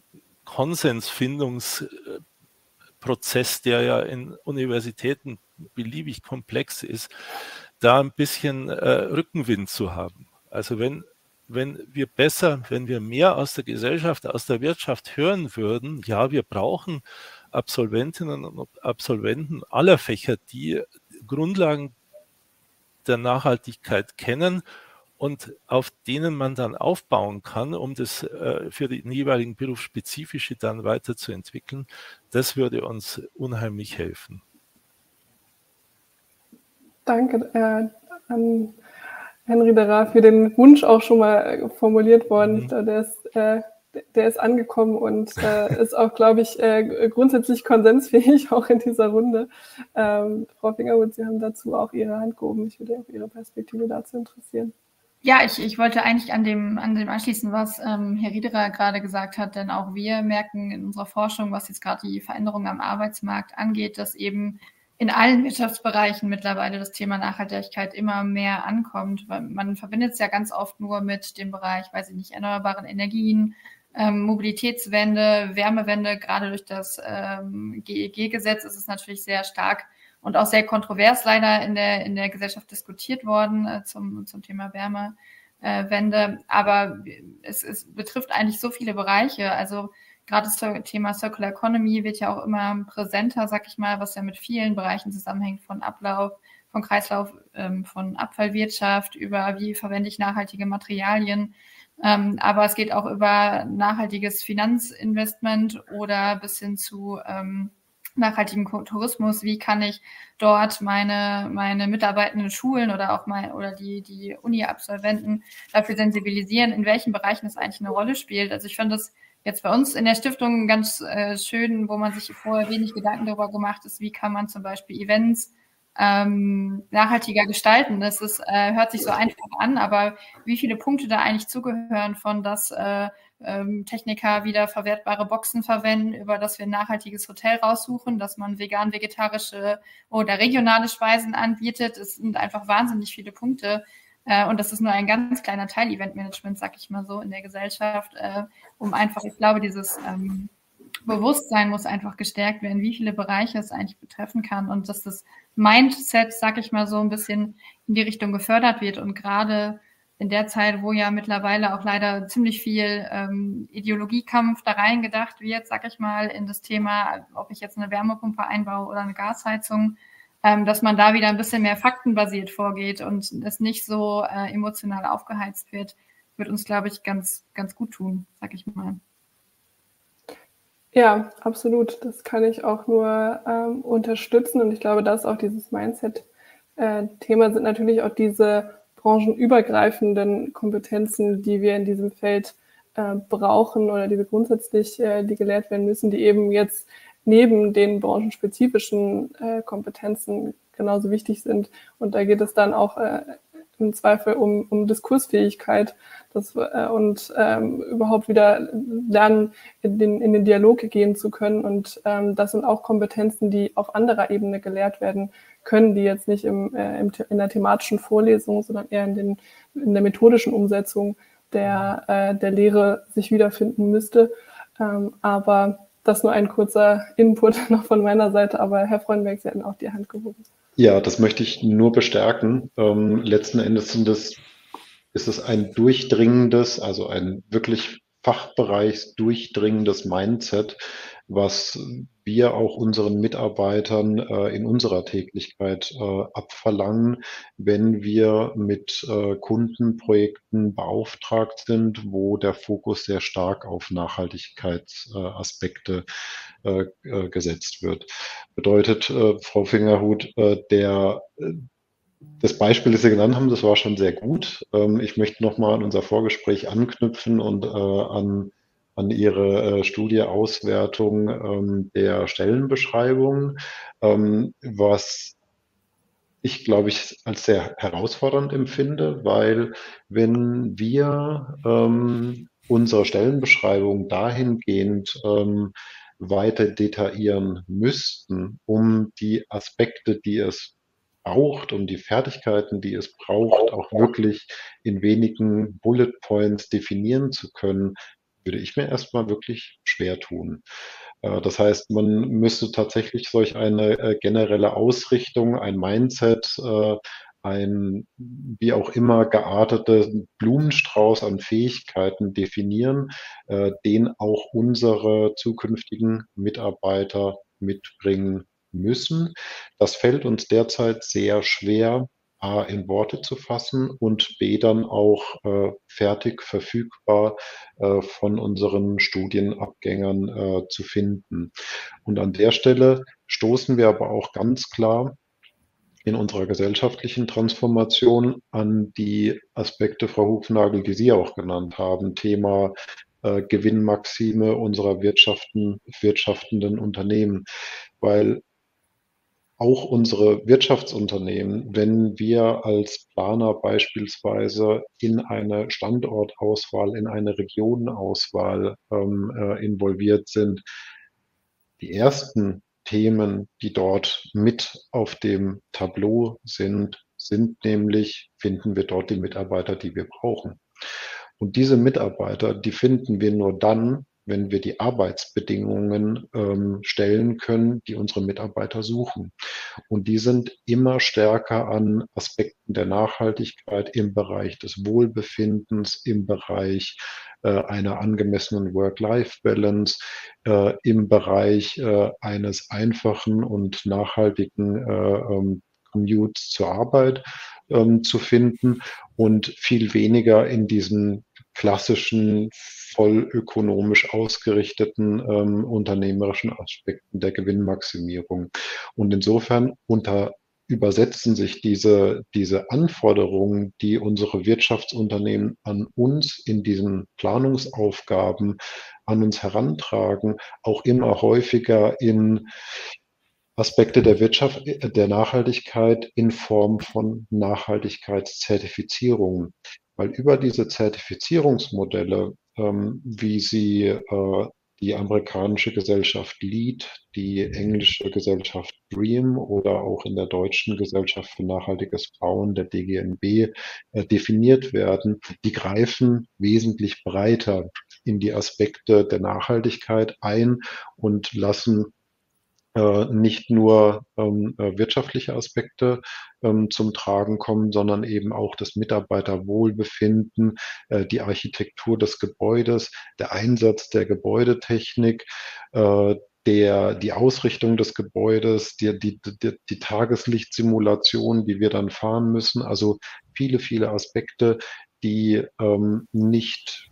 Konsensfindungsprozess, der ja in Universitäten beliebig komplex ist, da ein bisschen äh, Rückenwind zu haben. Also wenn Wenn wir besser, wenn wir mehr aus der Gesellschaft, aus der Wirtschaft hören würden, ja, wir brauchen Absolventinnen und Absolventen aller Fächer, die Grundlagen der Nachhaltigkeit kennen und auf denen man dann aufbauen kann, um das äh, für den jeweiligen Berufsspezifische dann weiterzuentwickeln, das würde uns unheimlich helfen. Danke äh, an Henry Dara für den Wunsch auch schon mal formuliert worden. Mhm. Der ist, äh, der ist angekommen und äh, ist auch, glaube ich, äh, grundsätzlich konsensfähig, auch in dieser Runde. Ähm, Frau Fingerhut, Sie haben dazu auch Ihre Hand gehoben. Ich würde auch Ihre Perspektive dazu interessieren. Ja, ich, ich wollte eigentlich an dem, an dem anschließen, was ähm, Herr Riederer gerade gesagt hat, denn auch wir merken in unserer Forschung, was jetzt gerade die Veränderungen am Arbeitsmarkt angeht, dass eben in allen Wirtschaftsbereichen mittlerweile das Thema Nachhaltigkeit immer mehr ankommt. Weil man verbindet es ja ganz oft nur mit dem Bereich, weiß ich nicht, erneuerbaren Energien, ähm, Mobilitätswende, Wärmewende. Gerade durch das ähm, G E G-Gesetz ist es natürlich sehr stark und auch sehr kontrovers leider in der in der Gesellschaft diskutiert worden äh, zum zum Thema Wärmewende. Aber es, es betrifft eigentlich so viele Bereiche. Also gerade das Thema Circular Economy wird ja auch immer präsenter, sag ich mal, was ja mit vielen Bereichen zusammenhängt, von Ablauf, von Kreislauf, ähm, von Abfallwirtschaft über wie verwende ich nachhaltige Materialien. Ähm, aber es geht auch über nachhaltiges Finanzinvestment oder bis hin zu ähm, nachhaltigen Tourismus. Wie kann ich dort meine meine Mitarbeitenden schulen oder auch mein oder die die Uni-Absolventen dafür sensibilisieren, in welchen Bereichen es eigentlich eine Rolle spielt. Also ich finde das jetzt bei uns in der Stiftung ganz äh, schön, wo man sich vorher wenig Gedanken darüber gemacht ist, wie kann man zum Beispiel Events ähm, nachhaltiger gestalten. Das ist, äh, hört sich so einfach an, aber wie viele Punkte da eigentlich zugehören, von dass äh, ähm, Techniker wieder verwertbare Boxen verwenden, über dass wir ein nachhaltiges Hotel raussuchen, dass man vegan-vegetarische oder regionale Speisen anbietet. Es sind einfach wahnsinnig viele Punkte. Und das ist nur ein ganz kleiner Teil Eventmanagement, sag ich mal so, in der Gesellschaft, äh, um einfach, ich glaube, dieses ähm, Bewusstsein muss einfach gestärkt werden, wie viele Bereiche es eigentlich betreffen kann und dass das Mindset, sag ich mal so, ein bisschen in die Richtung gefördert wird und gerade in der Zeit, wo ja mittlerweile auch leider ziemlich viel ähm, Ideologiekampf da reingedacht wird, sag ich mal, in das Thema, ob ich jetzt eine Wärmepumpe einbaue oder eine Gasheizung, dass man da wieder ein bisschen mehr faktenbasiert vorgeht und es nicht so äh, emotional aufgeheizt wird, wird uns, glaube ich, ganz, ganz gut tun, sag ich mal. Ja, absolut. Das kann ich auch nur ähm, unterstützen und ich glaube, dass auch dieses Mindset-Thema äh, sind natürlich auch diese branchenübergreifenden Kompetenzen, die wir in diesem Feld äh, brauchen oder die wir grundsätzlich, äh, die gelehrt werden müssen, die eben jetzt neben den branchenspezifischen äh, Kompetenzen genauso wichtig sind. Und da geht es dann auch äh, im Zweifel um, um Diskursfähigkeit das, äh, und ähm, überhaupt wieder lernen, in den, in den Dialog gehen zu können. Und ähm, das sind auch Kompetenzen, die auf anderer Ebene gelehrt werden können, die jetzt nicht im, äh, im, in der thematischen Vorlesung, sondern eher in, den, in der methodischen Umsetzung der, äh, der Lehre sich wiederfinden müsste. Ähm, aber das nur ein kurzer Input noch von meiner Seite. Aber Herr Freudenberg, Sie hatten auch die Hand gehoben. Ja, das möchte ich nur bestärken. Ähm, letzten Endes sind es, ist es ein durchdringendes, also ein wirklich fachbereichsdurchdringendes Mindset, was wir auch unseren Mitarbeitern äh, in unserer Tätigkeit äh, abverlangen, wenn wir mit äh, Kundenprojekten beauftragt sind, wo der Fokus sehr stark auf Nachhaltigkeitsaspekte äh, äh, gesetzt wird. Bedeutet, äh, Frau Fingerhut, äh, der äh, das Beispiel, das Sie genannt haben, das war schon sehr gut. Ähm, ich möchte nochmal an unser Vorgespräch anknüpfen und äh, an, an Ihre äh, Studieauswertung ähm, der Stellenbeschreibung, ähm, was ich, glaube ich, als sehr herausfordernd empfinde, weil wenn wir ähm, unsere Stellenbeschreibung dahingehend ähm, weiter detaillieren müssten, um die Aspekte, die es braucht, um die Fertigkeiten, die es braucht, auch wirklich in wenigen Bullet Points definieren zu können, würde ich mir erstmal wirklich schwer tun. Äh, Das heißt, man müsste tatsächlich solch eine äh, generelle Ausrichtung, ein Mindset, äh, ein wie auch immer gearteten Blumenstrauß an Fähigkeiten definieren, äh, den auch unsere zukünftigen Mitarbeiter mitbringen müssen. Das fällt uns derzeit sehr schwer, A, in Worte zu fassen und B, dann auch äh, fertig verfügbar äh, von unseren Studienabgängern äh, zu finden. Und an der Stelle stoßen wir aber auch ganz klar in unserer gesellschaftlichen Transformation an die Aspekte, Frau Hufnagel, die Sie auch genannt haben, Thema äh, Gewinnmaxime unserer Wirtschaften, wirtschaftenden Unternehmen, weil auch unsere Wirtschaftsunternehmen, wenn wir als Planer beispielsweise in eine Standortauswahl, in eine Regionenauswahl ähm, äh, involviert sind, die ersten Themen, die dort mit auf dem Tableau sind, sind nämlich, finden wir dort die Mitarbeiter, die wir brauchen. Und diese Mitarbeiter, die finden wir nur dann, wenn wir die Arbeitsbedingungen ähm, stellen können, die unsere Mitarbeiter suchen. Und die sind immer stärker an Aspekten der Nachhaltigkeit im Bereich des Wohlbefindens, im Bereich äh, einer angemessenen Work-Life-Balance, äh, im Bereich äh, eines einfachen und nachhaltigen äh, ähm, Commutes zur Arbeit ähm, zu finden und viel weniger in diesen klassischen, voll ökonomisch ausgerichteten ähm, unternehmerischen Aspekten der Gewinnmaximierung. Und insofern unter übersetzen sich diese, diese Anforderungen, die unsere Wirtschaftsunternehmen an uns in diesen Planungsaufgaben an uns herantragen, auch immer häufiger in Aspekte der Wirtschaft, der Nachhaltigkeit in Form von Nachhaltigkeitszertifizierungen. Weil über diese Zertifizierungsmodelle, ähm, wie sie äh, die amerikanische Gesellschaft LEED, die englische Gesellschaft DREAM oder auch in der deutschen Gesellschaft für nachhaltiges Bauen, der D G N B, äh, definiert werden, die greifen wesentlich breiter in die Aspekte der Nachhaltigkeit ein und lassen äh, nicht nur ähm, wirtschaftliche Aspekte ähm, zum Tragen kommen, sondern eben auch das Mitarbeiterwohlbefinden, äh, die Architektur des Gebäudes, der Einsatz der Gebäudetechnik, äh, der, die Ausrichtung des Gebäudes, die, die, die, die Tageslichtsimulation, die wir dann fahren müssen. Also viele, viele Aspekte, die ähm, nicht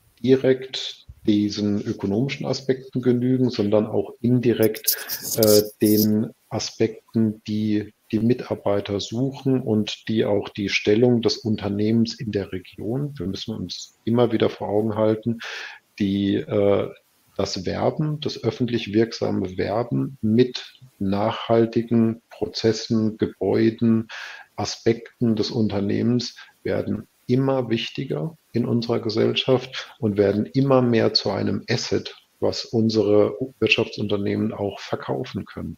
direkt diesen ökonomischen Aspekten genügen, sondern auch indirekt äh, den Aspekten, die die Mitarbeiter suchen und die auch die Stellung des Unternehmens in der Region, wir müssen uns immer wieder vor Augen halten, die äh, das Werben, das öffentlich wirksame Werben mit nachhaltigen Prozessen, Gebäuden, Aspekten des Unternehmens werden immer wichtiger in unserer Gesellschaft und werden immer mehr zu einem Asset, was unsere Wirtschaftsunternehmen auch verkaufen können.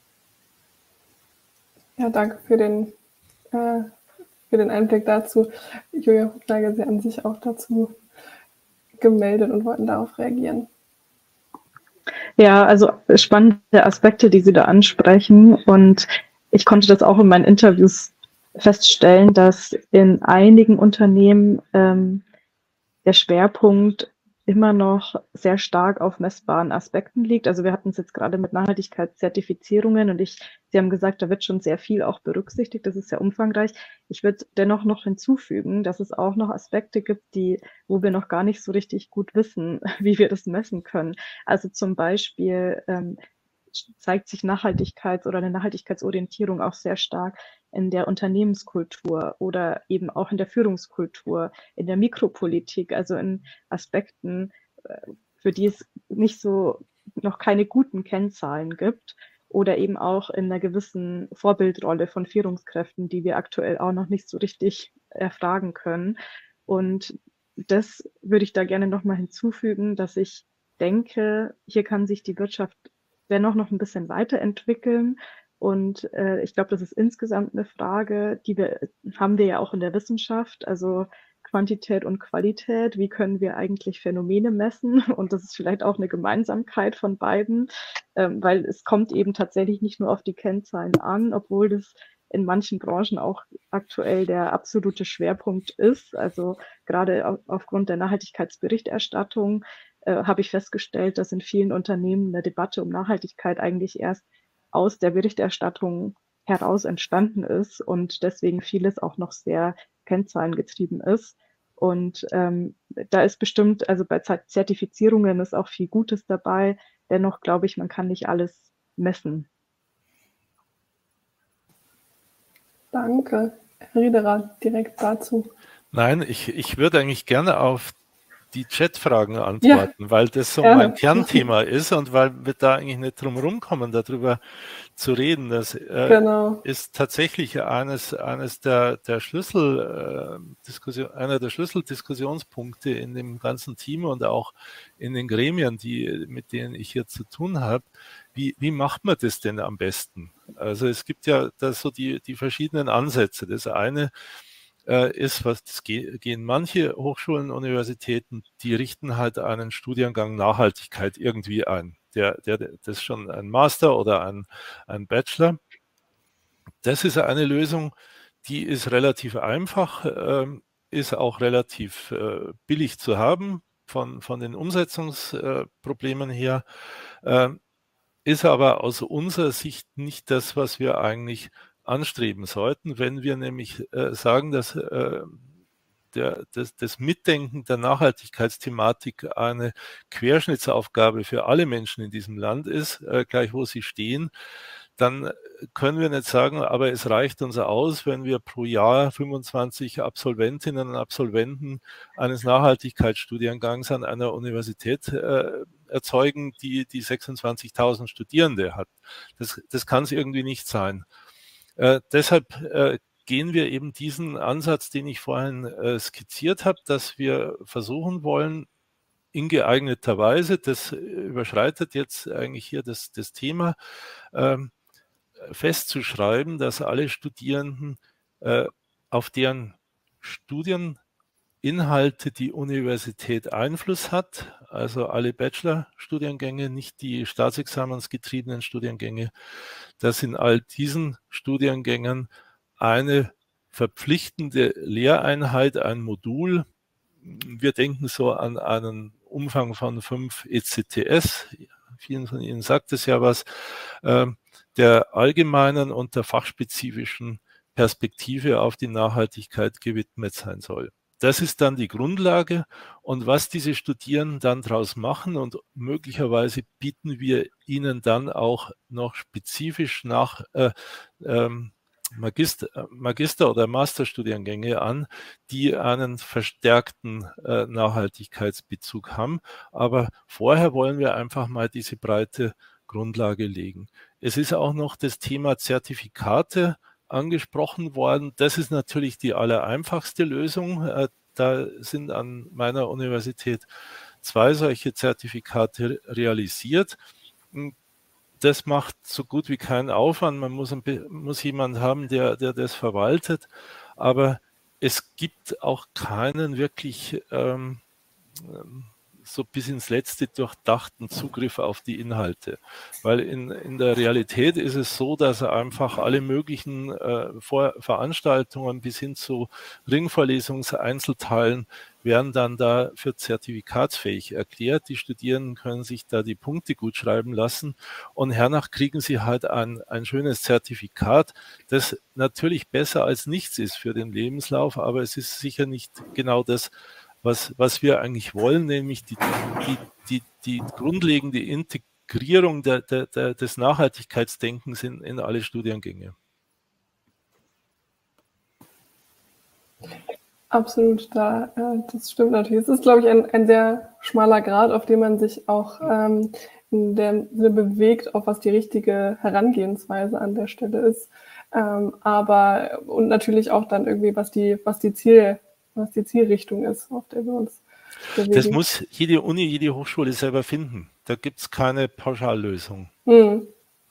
Ja, danke für den, äh, für den Einblick dazu. Julia Hufnagel, Sie haben sich auch dazu gemeldet und wollten darauf reagieren. Ja, also spannende Aspekte, die Sie da ansprechen. Und ich konnte das auch in meinen Interviews feststellen, dass in einigen Unternehmen ähm, der Schwerpunkt immer noch sehr stark auf messbaren Aspekten liegt. Also wir hatten es jetzt gerade mit Nachhaltigkeitszertifizierungen und ich, Sie haben gesagt, da wird schon sehr viel auch berücksichtigt. Das ist sehr umfangreich. Ich würde dennoch noch hinzufügen, dass es auch noch Aspekte gibt, die, wo wir noch gar nicht so richtig gut wissen, wie wir das messen können. Also zum Beispiel ähm, zeigt sich Nachhaltigkeits- oder eine Nachhaltigkeitsorientierung auch sehr stark in der Unternehmenskultur oder eben auch in der Führungskultur, in der Mikropolitik, also in Aspekten, für die es nicht so, noch keine guten Kennzahlen gibt oder eben auch in einer gewissen Vorbildrolle von Führungskräften, die wir aktuell auch noch nicht so richtig erfragen können. Und das würde ich da gerne nochmal hinzufügen, dass ich denke, hier kann sich die Wirtschaft dennoch noch ein bisschen weiterentwickeln. Und äh, ich glaube, das ist insgesamt eine Frage, die wir haben wir ja auch in der Wissenschaft, also Quantität und Qualität. Wie können wir eigentlich Phänomene messen? Und das ist vielleicht auch eine Gemeinsamkeit von beiden, ähm, weil es kommt eben tatsächlich nicht nur auf die Kennzahlen an, obwohl das in manchen Branchen auch aktuell der absolute Schwerpunkt ist. Also gerade auf, aufgrund der Nachhaltigkeitsberichterstattung äh, habe ich festgestellt, dass in vielen Unternehmen eine Debatte um Nachhaltigkeit eigentlich erst aus der Berichterstattung heraus entstanden ist und deswegen vieles auch noch sehr kennzahlengetrieben ist. Und ähm, da ist bestimmt, also bei Zertifizierungen ist auch viel Gutes dabei. Dennoch glaube ich, man kann nicht alles messen. Danke. Herr Riederer, direkt dazu. Nein, ich, ich würde eigentlich gerne auf die Chatfragen antworten, ja, weil das so ja. mein Kernthema ist und weil wir da eigentlich nicht drum rumkommen, darüber zu reden. Das äh, genau. ist tatsächlich eines, eines der, der Schlüssel, äh, Diskussion, einer der Schlüsseldiskussionspunkte in dem ganzen Team und auch in den Gremien, die, mit denen ich hier zu tun habe. Wie, wie macht man das denn am besten? Also es gibt ja da so die, die verschiedenen Ansätze. Das eine ist, was das gehen manche Hochschulen, Universitäten, die richten halt einen Studiengang Nachhaltigkeit irgendwie ein. Der, der, das ist schon ein Master oder ein, ein Bachelor. Das ist eine Lösung, die ist relativ einfach, äh, ist auch relativ äh, billig zu haben von, von den Umsetzungsproblemen äh, her, äh, ist aber aus unserer Sicht nicht das, was wir eigentlich anstreben sollten, wenn wir nämlich äh, sagen, dass äh, der, das, das Mitdenken der Nachhaltigkeitsthematik eine Querschnittsaufgabe für alle Menschen in diesem Land ist, äh, gleich wo sie stehen, dann können wir nicht sagen, aber es reicht uns aus, wenn wir pro Jahr fünfundzwanzig Absolventinnen und Absolventen eines Nachhaltigkeitsstudiengangs an einer Universität äh, erzeugen, die, die sechsundzwanzigtausend Studierende hat. Das, das kann es irgendwie nicht sein. Äh, deshalb äh, gehen wir eben diesen Ansatz, den ich vorhin äh, skizziert habe, dass wir versuchen wollen, in geeigneter Weise, das überschreitet jetzt eigentlich hier das, das Thema, ähm, festzuschreiben, dass alle Studierenden äh, auf deren Studieninhalte die Universität Einfluss hat, also alle Bachelorstudiengänge, nicht die staatsexamensgetriebenen Studiengänge, dass in all diesen Studiengängen eine verpflichtende Lehreinheit, ein Modul, wir denken so an einen Umfang von fünf E C T S, vielen von Ihnen sagt es ja was, äh, der allgemeinen und der fachspezifischen Perspektive auf die Nachhaltigkeit gewidmet sein soll. Das ist dann die Grundlage und was diese Studierenden dann daraus machen und möglicherweise bieten wir ihnen dann auch noch spezifisch nach äh, ähm, Magister, Magister- oder Masterstudiengänge an, die einen verstärkten äh, Nachhaltigkeitsbezug haben. Aber vorher wollen wir einfach mal diese breite Grundlage legen. Es ist auch noch das Thema Zertifikate angesprochen worden. Das ist natürlich die allereinfachste Lösung. Äh, da sind an meiner Universität zwei solche Zertifikate realisiert. Das macht so gut wie keinen Aufwand. Man muss, ein, muss jemanden haben, der, der das verwaltet. Aber es gibt auch keinen wirklich ähm, so bis ins Letzte durchdachten Zugriff auf die Inhalte. Weil in, in der Realität ist es so, dass einfach alle möglichen äh, Vor Veranstaltungen bis hin zu Ringvorlesungseinzelteilen werden dann da für zertifikatsfähig erklärt. Die Studierenden können sich da die Punkte gut schreiben lassen und hernach kriegen sie halt ein, ein schönes Zertifikat, das natürlich besser als nichts ist für den Lebenslauf, aber es ist sicher nicht genau das, was, was wir eigentlich wollen, nämlich die, die, die, die grundlegende Integrierung der, der, der, des Nachhaltigkeitsdenkens in, in alle Studiengänge. Absolut, da, äh, das stimmt natürlich. Es ist, glaube ich, ein, ein sehr schmaler Grad, auf dem man sich auch ähm, in dem Sinne bewegt, auf was die richtige Herangehensweise an der Stelle ist. Ähm, aber und natürlich auch dann irgendwie, was die, was die Ziel, was die Zielrichtung ist, auf der wir uns bewegen. Das muss jede Uni, jede Hochschule selber finden. Da gibt es keine Pauschallösung. Hm.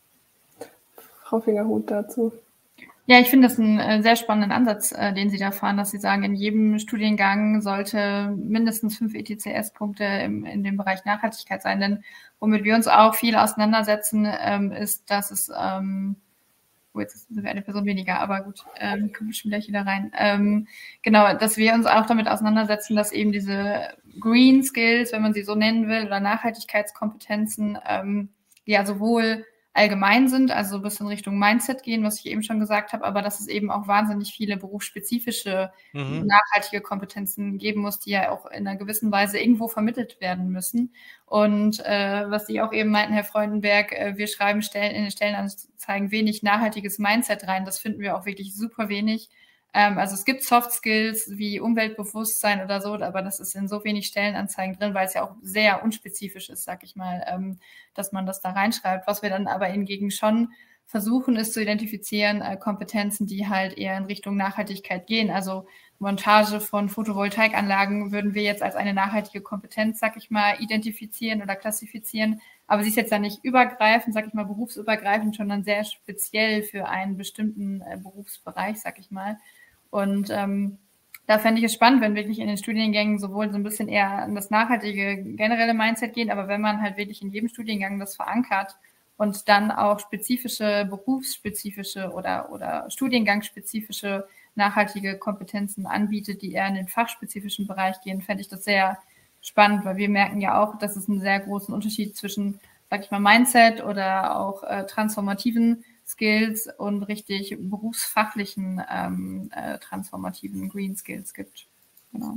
Frau Fingerhut dazu. Ja, ich finde das einen äh, sehr spannenden Ansatz, äh, den Sie da fahren, dass Sie sagen, in jedem Studiengang sollte mindestens fünf E T C S-Punkte im, in dem Bereich Nachhaltigkeit sein. Denn womit wir uns auch viel auseinandersetzen, ähm, ist, dass es, ähm, oh, jetzt sind wir eine Person weniger, aber gut, ähm, kommen wir schon gleich wieder rein. Ähm, genau, dass wir uns auch damit auseinandersetzen, dass eben diese Green Skills, wenn man sie so nennen will, oder Nachhaltigkeitskompetenzen, ähm, ja sowohl allgemein sind, also ein bisschen Richtung Mindset gehen, was ich eben schon gesagt habe, aber dass es eben auch wahnsinnig viele berufsspezifische, mhm. nachhaltige Kompetenzen geben muss, die ja auch in einer gewissen Weise irgendwo vermittelt werden müssen. Und äh, was Sie auch eben meinten, Herr Freudenberg, äh, wir schreiben Stellen, in den Stellenanzeigen wenig nachhaltiges Mindset rein. Das finden wir auch wirklich super wenig. Ähm, also es gibt Soft Skills wie Umweltbewusstsein oder so, aber das ist in so wenig Stellenanzeigen drin, weil es ja auch sehr unspezifisch ist, sag ich mal, ähm, dass man das da reinschreibt. Was wir dann aber hingegen schon versuchen, ist zu identifizieren, äh, Kompetenzen, die halt eher in Richtung Nachhaltigkeit gehen. Also Montage von Photovoltaikanlagen würden wir jetzt als eine nachhaltige Kompetenz, sag ich mal, identifizieren oder klassifizieren. Aber sie ist jetzt dann nicht übergreifend, sag ich mal, berufsübergreifend, sondern sehr speziell für einen bestimmten äh, Berufsbereich, sag ich mal. Und ähm, da fände ich es spannend, wenn wirklich in den Studiengängen sowohl so ein bisschen eher an das nachhaltige generelle Mindset geht, aber wenn man halt wirklich in jedem Studiengang das verankert und dann auch spezifische, berufsspezifische oder, oder studiengangsspezifische nachhaltige Kompetenzen anbietet, die eher in den fachspezifischen Bereich gehen, fände ich das sehr spannend, weil wir merken ja auch, dass es einen sehr großen Unterschied zwischen, sag ich mal, Mindset oder auch äh, transformativen Skills und richtig berufsfachlichen ähm, äh, transformativen Green Skills gibt. Genau.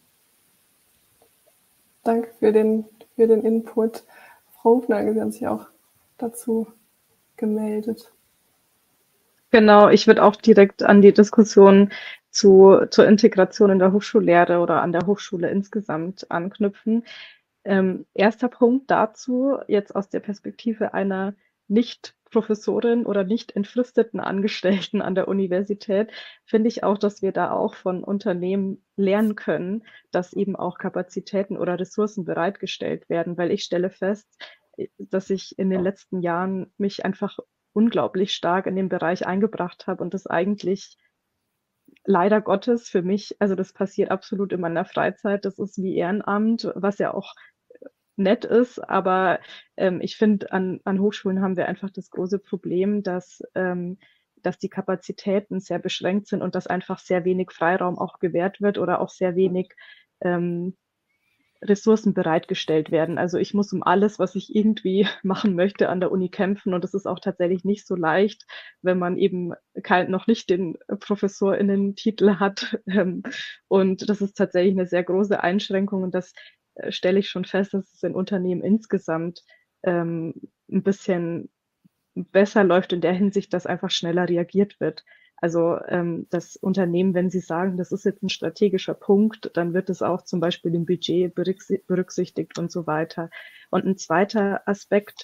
Danke für den, für den Input. Frau Hufnagel, Sie haben sich auch dazu gemeldet. Genau, ich würde auch direkt an die Diskussion zu, zur Integration in der Hochschullehre oder an der Hochschule insgesamt anknüpfen. Ähm, erster Punkt dazu, jetzt aus der Perspektive einer Nicht-Professorin oder nicht entfristeten Angestellten an der Universität, finde ich auch, dass wir da auch von Unternehmen lernen können, dass eben auch Kapazitäten oder Ressourcen bereitgestellt werden, weil ich stelle fest, dass ich in den letzten Jahren mich einfach unglaublich stark in den Bereich eingebracht habe und das eigentlich leider Gottes für mich, also das passiert absolut in meiner Freizeit, das ist wie Ehrenamt, was ja auch nett ist, aber ähm, ich finde, an, an Hochschulen haben wir einfach das große Problem, dass, ähm, dass die Kapazitäten sehr beschränkt sind und dass einfach sehr wenig Freiraum auch gewährt wird oder auch sehr wenig ähm, Ressourcen bereitgestellt werden. Also ich muss um alles, was ich irgendwie machen möchte, an der Uni kämpfen und das ist auch tatsächlich nicht so leicht, wenn man eben kein, noch nicht den ProfessorInnen-Titel hat. Und das ist tatsächlich eine sehr große Einschränkung und das stelle ich schon fest, dass es in Unternehmen insgesamt ähm, ein bisschen besser läuft in der Hinsicht, dass einfach schneller reagiert wird. Also ähm, das Unternehmen, wenn sie sagen, das ist jetzt ein strategischer Punkt, dann wird es auch zum Beispiel im Budget berücksichtigt und so weiter. Und ein zweiter Aspekt,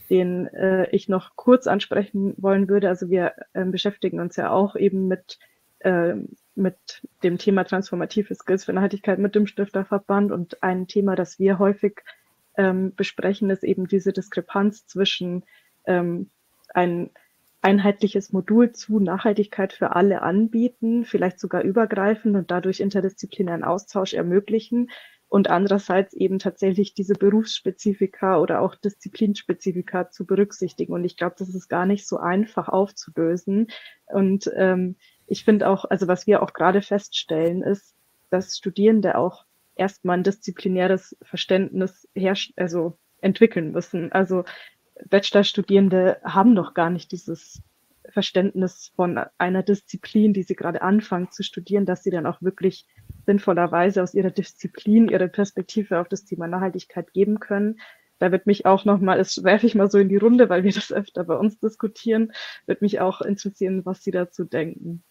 den äh, ich noch kurz ansprechen wollen würde. Also wir äh, beschäftigen uns ja auch eben mit, äh, mit dem Thema transformative Skills für Nachhaltigkeit mit dem Stifterverband, und ein Thema, das wir häufig ähm, besprechen, ist eben diese Diskrepanz zwischen ähm, ein einheitliches Modul zu Nachhaltigkeit für alle anbieten, vielleicht sogar übergreifend und dadurch interdisziplinären Austausch ermöglichen, und andererseits eben tatsächlich diese Berufsspezifika oder auch Disziplinspezifika zu berücksichtigen. Und ich glaube, das ist gar nicht so einfach aufzulösen. Und ähm, ich finde auch, also was wir auch gerade feststellen, ist, dass Studierende auch erstmal ein disziplinäres Verständnis herst- also entwickeln müssen. Also Bachelorstudierende haben noch gar nicht dieses Verständnis von einer Disziplin, die sie gerade anfangen zu studieren, dass sie dann auch wirklich sinnvollerweise aus ihrer Disziplin ihre Perspektive auf das Thema Nachhaltigkeit geben können. Da wird mich auch nochmal, das werfe ich mal so in die Runde, weil wir das öfter bei uns diskutieren, wird mich auch interessieren, was Sie dazu denken.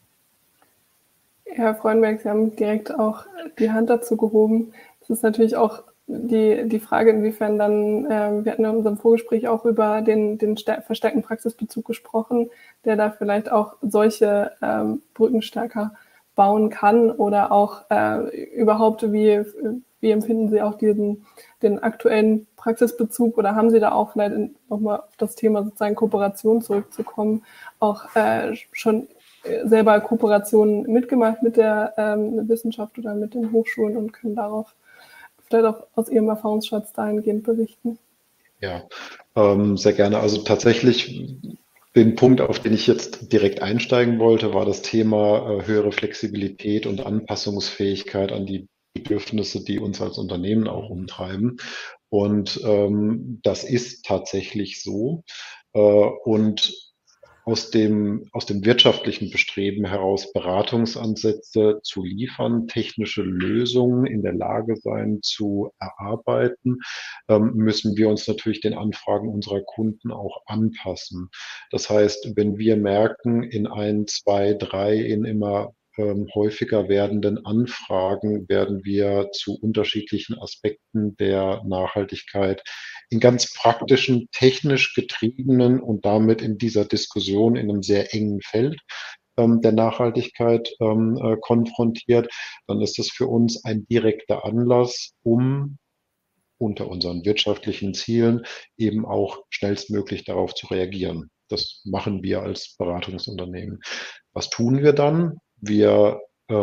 Herr Freudenberg, Sie haben direkt auch die Hand dazu gehoben. Es ist natürlich auch die, die Frage, inwiefern dann, ähm, wir hatten in unserem Vorgespräch auch über den, den verstärkten Praxisbezug gesprochen, der da vielleicht auch solche ähm, Brücken stärker bauen kann, oder auch äh, überhaupt, wie, wie empfinden Sie auch diesen, den aktuellen Praxisbezug, oder haben Sie da auch vielleicht nochmal auf das Thema sozusagen Kooperation zurückzukommen, auch äh, schon selber Kooperationen mitgemacht mit der ähm, Wissenschaft oder mit den Hochschulen und können darauf vielleicht auch aus Ihrem Erfahrungsschatz dahingehend berichten? Ja, ähm, sehr gerne. Also tatsächlich, den Punkt, auf den ich jetzt direkt einsteigen wollte, war das Thema äh, höhere Flexibilität und Anpassungsfähigkeit an die Bedürfnisse, die uns als Unternehmen auch umtreiben. Und ähm, das ist tatsächlich so. Äh, und aus dem, aus dem wirtschaftlichen Bestreben heraus Beratungsansätze zu liefern, technische Lösungen in der Lage sein zu erarbeiten, ähm, müssen wir uns natürlich den Anfragen unserer Kunden auch anpassen. Das heißt, wenn wir merken, in ein, zwei, drei, in immer ähm, häufiger werdenden Anfragen werden wir zu unterschiedlichen Aspekten der Nachhaltigkeit in ganz praktischen, technisch getriebenen und damit in dieser Diskussion in einem sehr engen Feld ähm, der Nachhaltigkeit ähm, äh, konfrontiert, dann ist das für uns ein direkter Anlass, um unter unseren wirtschaftlichen Zielen eben auch schnellstmöglich darauf zu reagieren. Das machen wir als Beratungsunternehmen. Was tun wir dann? Wir äh,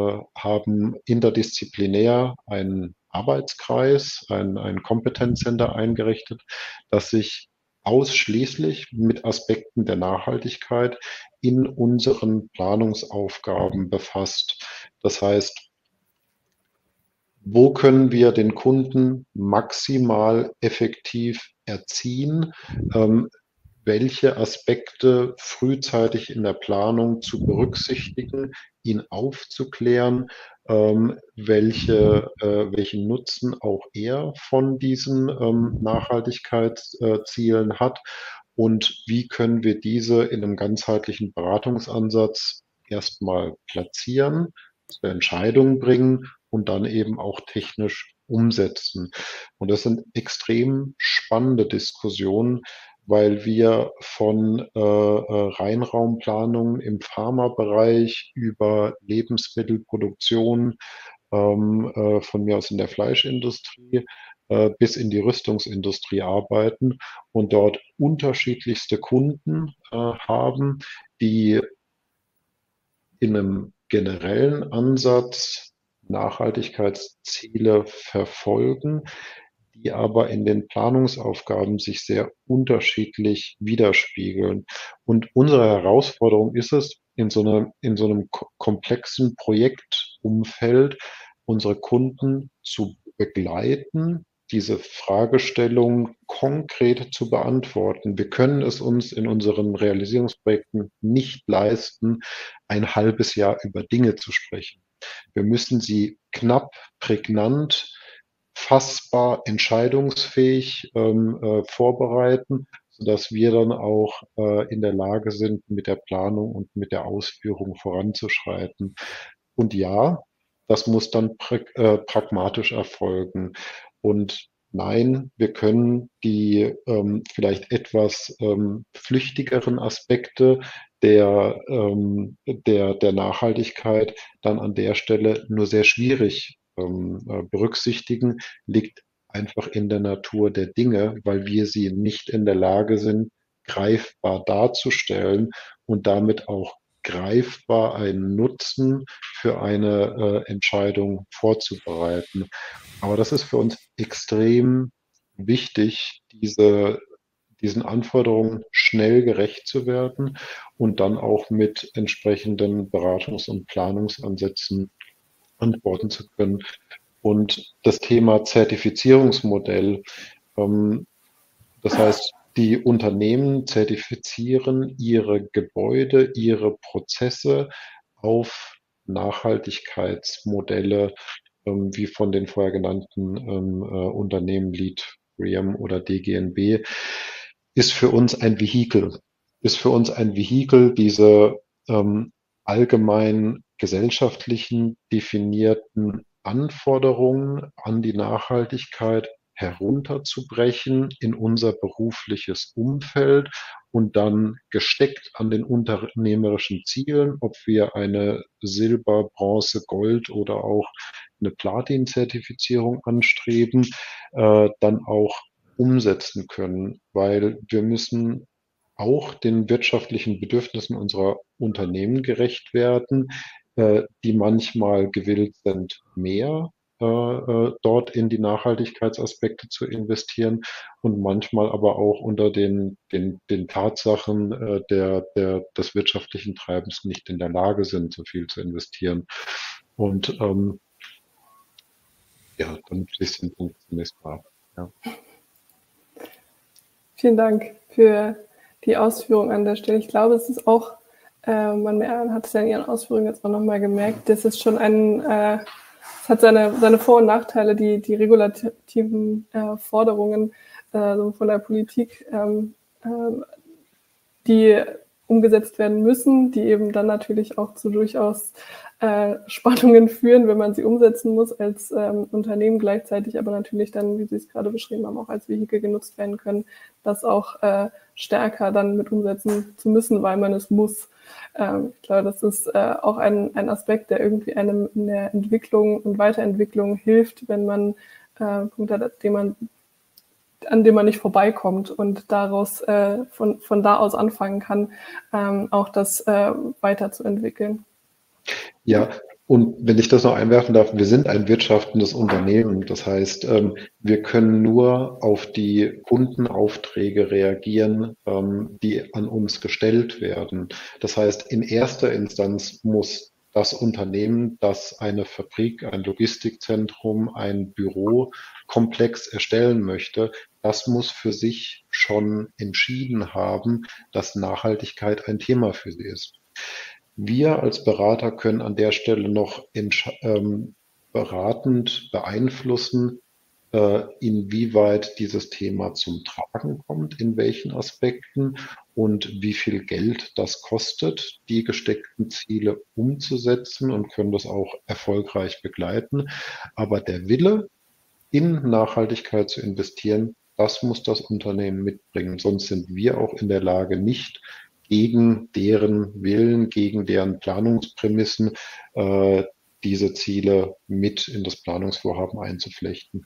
haben interdisziplinär einen Arbeitskreis, ein, ein Kompetenzcenter eingerichtet, das sich ausschließlich mit Aspekten der Nachhaltigkeit in unseren Planungsaufgaben befasst. Das heißt, wo können wir den Kunden maximal effektiv erziehen? Ähm, welche Aspekte frühzeitig in der Planung zu berücksichtigen, ihn aufzuklären, ähm, welche, äh, welchen Nutzen auch er von diesen ähm, Nachhaltigkeitszielen hat und wie können wir diese in einem ganzheitlichen Beratungsansatz erstmal platzieren, zur Entscheidung bringen und dann eben auch technisch umsetzen. Und das sind extrem spannende Diskussionen, weil wir von äh, Reinraumplanung im Pharmabereich über Lebensmittelproduktion, ähm, äh, von mir aus in der Fleischindustrie, äh, bis in die Rüstungsindustrie arbeiten und dort unterschiedlichste Kunden äh, haben, die in einem generellen Ansatz Nachhaltigkeitsziele verfolgen, die aber in den Planungsaufgaben sich sehr unterschiedlich widerspiegeln. Und unsere Herausforderung ist es, in so einem, in so einem komplexen Projektumfeld unsere Kunden zu begleiten, diese Fragestellung konkret zu beantworten. Wir können es uns in unseren Realisierungsprojekten nicht leisten, ein halbes Jahr über Dinge zu sprechen. Wir müssen sie knapp, prägnant, fassbar, entscheidungsfähig ähm, äh, vorbereiten, sodass wir dann auch äh, in der Lage sind, mit der Planung und mit der Ausführung voranzuschreiten. Und ja, das muss dann pra äh, pragmatisch erfolgen. Und nein, wir können die ähm, vielleicht etwas ähm, flüchtigeren Aspekte der, ähm, der, der Nachhaltigkeit dann an der Stelle nur sehr schwierig ähm, äh, berücksichtigen, liegt einfach in der Natur der Dinge, weil wir sie nicht in der Lage sind, greifbar darzustellen und damit auch greifbar einen Nutzen für eine äh, Entscheidung vorzubereiten. Aber das ist für uns extrem wichtig, diese, diesen Anforderungen schnell gerecht zu werden und dann auch mit entsprechenden Beratungs- und Planungsansätzen antworten zu können. Und das Thema Zertifizierungsmodell, ähm, das heißt, die Unternehmen zertifizieren ihre Gebäude, ihre Prozesse auf Nachhaltigkeitsmodelle, ähm, wie von den vorher genannten ähm, äh, Unternehmen Lead drei M oder D G N B, ist für uns ein Vehikel, ist für uns ein Vehikel, diese ähm, allgemein gesellschaftlichen definierten Anforderungen an die Nachhaltigkeit herunterzubrechen in unser berufliches Umfeld und dann gesteckt an den unternehmerischen Zielen, ob wir eine Silber-, Bronze-, Gold- oder auch eine Platin-Zertifizierung anstreben, äh, dann auch umsetzen können, weil wir müssen auch den wirtschaftlichen Bedürfnissen unserer Unternehmen gerecht werden, äh, die manchmal gewillt sind, mehr äh, äh, dort in die Nachhaltigkeitsaspekte zu investieren und manchmal aber auch unter den, den, den Tatsachen äh, der, der, des wirtschaftlichen Treibens nicht in der Lage sind, so viel zu investieren. Und ähm, ja, dann schließe ich den Punkt zunächst mal ab. Ja. Vielen Dank für die Ausführung an der Stelle. Ich glaube, es ist auch, äh, man hat es ja in Ihren Ausführungen jetzt auch nochmal gemerkt, das ist schon ein, äh, es hat seine, seine Vor- und Nachteile, die, die regulativen äh, Forderungen äh, so von der Politik, ähm, äh, die umgesetzt werden müssen, die eben dann natürlich auch zu durchaus äh, Spannungen führen, wenn man sie umsetzen muss als ähm, Unternehmen, gleichzeitig aber natürlich dann, wie Sie es gerade beschrieben haben, auch als Vehikel genutzt werden können, das auch äh, stärker dann mit umsetzen zu müssen, weil man es muss. Ähm, ich glaube, das ist äh, auch ein, ein Aspekt, der irgendwie einem in der Entwicklung und Weiterentwicklung hilft, wenn man äh, Punkte hat, den man an dem man nicht vorbeikommt und daraus äh, von, von da aus anfangen kann, ähm, auch das äh, weiterzuentwickeln. Ja, und wenn ich das noch einwerfen darf, wir sind ein wirtschaftendes Unternehmen. Das heißt, ähm, wir können nur auf die Kundenaufträge reagieren, ähm, die an uns gestellt werden. Das heißt, in erster Instanz muss das Unternehmen, das eine Fabrik, ein Logistikzentrum, ein Bürokomplex erstellen möchte, das muss für sich schon entschieden haben, dass Nachhaltigkeit ein Thema für sie ist. Wir als Berater können an der Stelle noch ähm, beratend beeinflussen, äh, inwieweit dieses Thema zum Tragen kommt, in welchen Aspekten und wie viel Geld das kostet, die gesteckten Ziele umzusetzen, und können das auch erfolgreich begleiten. Aber der Wille, in Nachhaltigkeit zu investieren, das muss das Unternehmen mitbringen. Sonst sind wir auch in der Lage, nicht gegen deren Willen, gegen deren Planungsprämissen äh, diese Ziele mit in das Planungsvorhaben einzuflechten.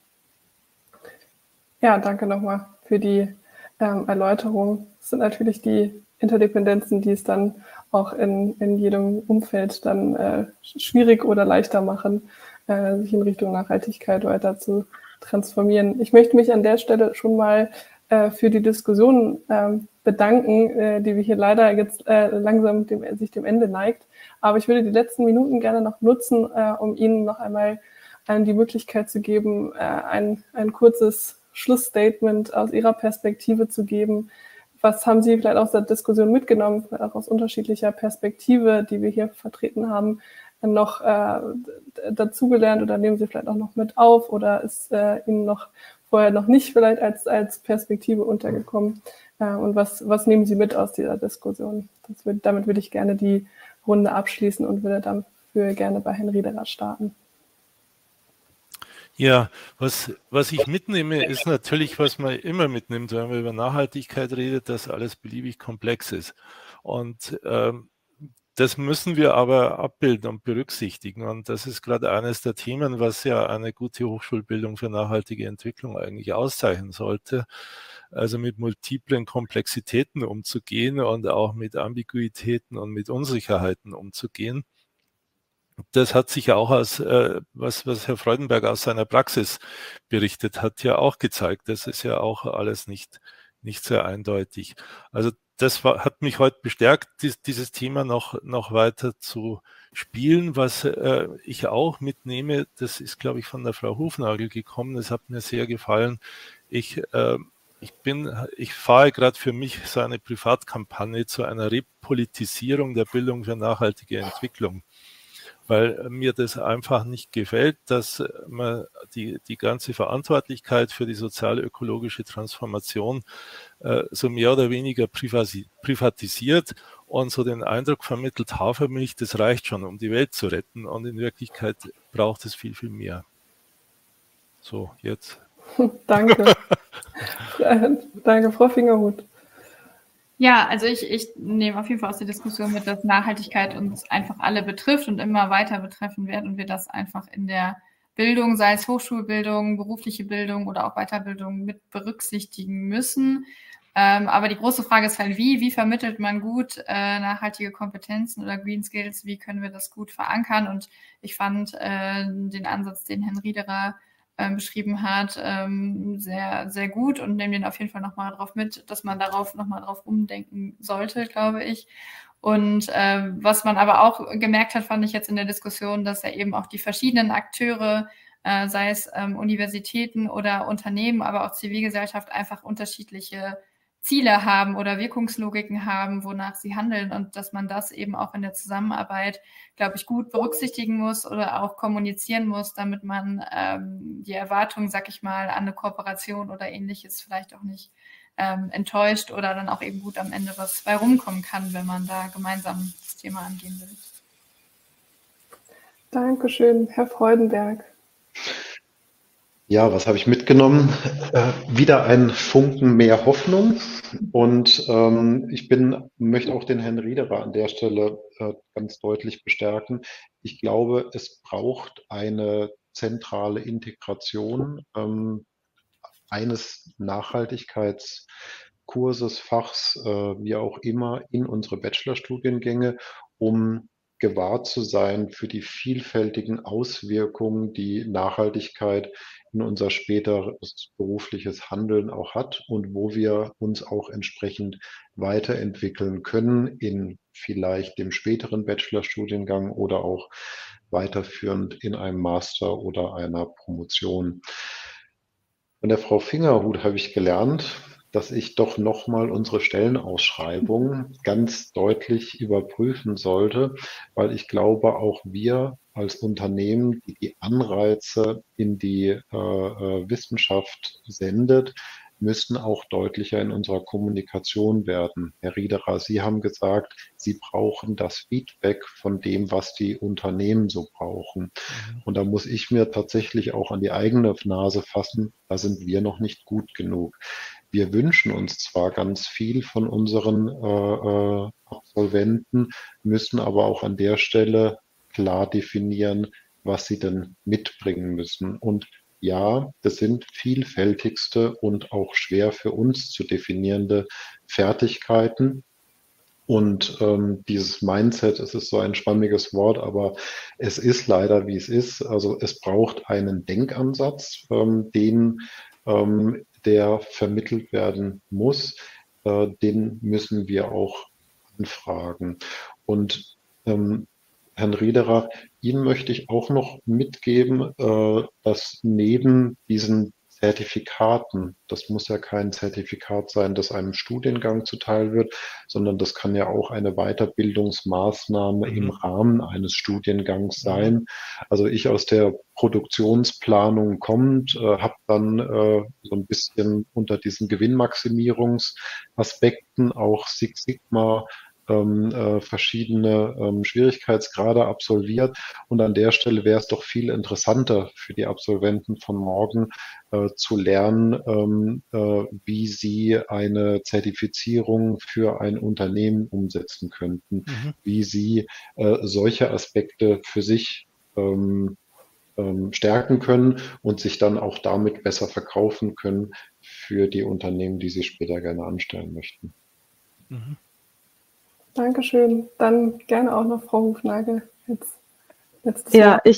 Ja, danke nochmal für die ähm, Erläuterung. Es sind natürlich die Interdependenzen, die es dann auch in, in jedem Umfeld dann äh, schwierig oder leichter machen, äh, sich in Richtung Nachhaltigkeit weiter zu transformieren. Ich möchte mich an der Stelle schon mal äh, für die Diskussion äh, bedanken, äh, die wir hier leider jetzt äh, langsam dem, sich dem Ende neigt. Aber ich würde die letzten Minuten gerne noch nutzen, äh, um Ihnen noch einmal äh, die Möglichkeit zu geben, äh, ein, ein kurzes Schlussstatement aus Ihrer Perspektive zu geben. Was haben Sie vielleicht aus der Diskussion mitgenommen, vielleicht auch aus unterschiedlicher Perspektive, die wir hier vertreten haben, noch äh, dazugelernt, oder nehmen Sie vielleicht auch noch mit auf, oder ist äh, Ihnen noch vorher noch nicht vielleicht als, als Perspektive untergekommen? Äh, und was, was nehmen Sie mit aus dieser Diskussion? Das wird, damit würde ich gerne die Runde abschließen und würde dafür gerne bei Herrn Riederer starten. Ja, was, was ich mitnehme, ist natürlich, was man immer mitnimmt, wenn man über Nachhaltigkeit redet, dass alles beliebig komplex ist. Und ähm, das müssen wir aber abbilden und berücksichtigen. Und das ist gerade eines der Themen, was ja eine gute Hochschulbildung für nachhaltige Entwicklung eigentlich auszeichnen sollte. Also mit multiplen Komplexitäten umzugehen und auch mit Ambiguitäten und mit Unsicherheiten umzugehen. Das hat sich ja auch aus, äh, was, was Herr Freudenberg aus seiner Praxis berichtet hat, ja auch gezeigt. Das ist ja auch alles nicht, nicht sehr eindeutig. Also das war, hat mich heute bestärkt, dies, dieses Thema noch, noch weiter zu spielen. Was äh, ich auch mitnehme, das ist, glaube ich, von der Frau Hufnagel gekommen. Das hat mir sehr gefallen. Ich, äh, ich bin, ich fahre gerade für mich so eine Privatkampagne zu einer Repolitisierung der Bildung für nachhaltige Entwicklung, weil mir das einfach nicht gefällt, dass man die, die ganze Verantwortlichkeit für die sozial-ökologische Transformation äh, so mehr oder weniger privatisiert und so den Eindruck vermittelt, Hafermilch, das reicht schon, um die Welt zu retten. Und in Wirklichkeit braucht es viel, viel mehr. So, jetzt. Danke. Danke, Frau Fingerhut. Ja, also ich, ich nehme auf jeden Fall aus der Diskussion mit, dass Nachhaltigkeit uns einfach alle betrifft und immer weiter betreffen wird und wir das einfach in der Bildung, sei es Hochschulbildung, berufliche Bildung oder auch Weiterbildung, mit berücksichtigen müssen. Ähm, aber die große Frage ist halt, wie, wie vermittelt man gut äh, nachhaltige Kompetenzen oder Green Skills, wie können wir das gut verankern? Und ich fand äh, den Ansatz, den Herrn Riederer Ähm, beschrieben hat, ähm, sehr, sehr gut und nehme den auf jeden Fall nochmal drauf mit, dass man darauf nochmal drauf umdenken sollte, glaube ich. Und äh, was man aber auch gemerkt hat, fand ich jetzt in der Diskussion, dass ja eben auch die verschiedenen Akteure, äh, sei es ähm, Universitäten oder Unternehmen, aber auch Zivilgesellschaft, einfach unterschiedliche Ziele haben oder Wirkungslogiken haben, wonach sie handeln und dass man das eben auch in der Zusammenarbeit, glaube ich, gut berücksichtigen muss oder auch kommunizieren muss, damit man ähm, die Erwartungen, sag ich mal, an eine Kooperation oder Ähnliches vielleicht auch nicht ähm, enttäuscht oder dann auch eben gut am Ende was bei rumkommen kann, wenn man da gemeinsam das Thema angehen will. Dankeschön, Herr Freudenberg. Ja, was habe ich mitgenommen? Äh, wieder ein Funken mehr Hoffnung. Und ähm, ich bin, möchte auch den Herrn Riederer an der Stelle äh, ganz deutlich bestärken. Ich glaube, es braucht eine zentrale Integration ähm, eines Nachhaltigkeitskurses, Fachs, äh, wie auch immer, in unsere Bachelorstudiengänge, um gewahrt zu sein für die vielfältigen Auswirkungen, die Nachhaltigkeit in unser späteres berufliches Handeln auch hat und wo wir uns auch entsprechend weiterentwickeln können in vielleicht dem späteren Bachelorstudiengang oder auch weiterführend in einem Master oder einer Promotion. Von der Frau Fingerhut habe ich gelernt, dass ich doch nochmal unsere Stellenausschreibung ganz deutlich überprüfen sollte, weil ich glaube, auch wir als Unternehmen, die die Anreize in die äh, Wissenschaft sendet, müssen auch deutlicher in unserer Kommunikation werden. Herr Riederer, Sie haben gesagt, Sie brauchen das Feedback von dem, was die Unternehmen so brauchen. Mhm. Und da muss ich mir tatsächlich auch an die eigene Nase fassen, da sind wir noch nicht gut genug. Wir wünschen uns zwar ganz viel von unseren äh, Absolventen, müssen aber auch an der Stelle klar definieren, was sie denn mitbringen müssen. Und ja, das sind vielfältigste und auch schwer für uns zu definierende Fertigkeiten. Und ähm, dieses Mindset, es ist so ein schwammiges Wort, aber es ist leider, wie es ist. Also es braucht einen Denkansatz, ähm, den ähm, der vermittelt werden muss. Äh, den müssen wir auch anfragen. Und ähm, Herrn Riederer, Ihnen möchte ich auch noch mitgeben, äh, dass neben diesen Zertifikaten, das muss ja kein Zertifikat sein, das einem Studiengang zuteil wird, sondern das kann ja auch eine Weiterbildungsmaßnahme mhm. im Rahmen eines Studiengangs sein. Also ich aus der Produktionsplanung kommend, äh, habe dann äh, so ein bisschen unter diesen Gewinnmaximierungsaspekten auch Six Sigma ähm, äh, verschiedene ähm, Schwierigkeitsgrade absolviert. Und an der Stelle wäre es doch viel interessanter für die Absolventen von morgen äh, zu lernen, ähm, äh, wie sie eine Zertifizierung für ein Unternehmen umsetzen könnten, Mhm. wie sie äh, solche Aspekte für sich ähm, ähm, stärken können und sich dann auch damit besser verkaufen können für die Unternehmen, die sie später gerne anstellen möchten. Mhm. Dankeschön. Dann gerne auch noch Frau Hufnagel. Jetzt letztes Ja, Wort. ich.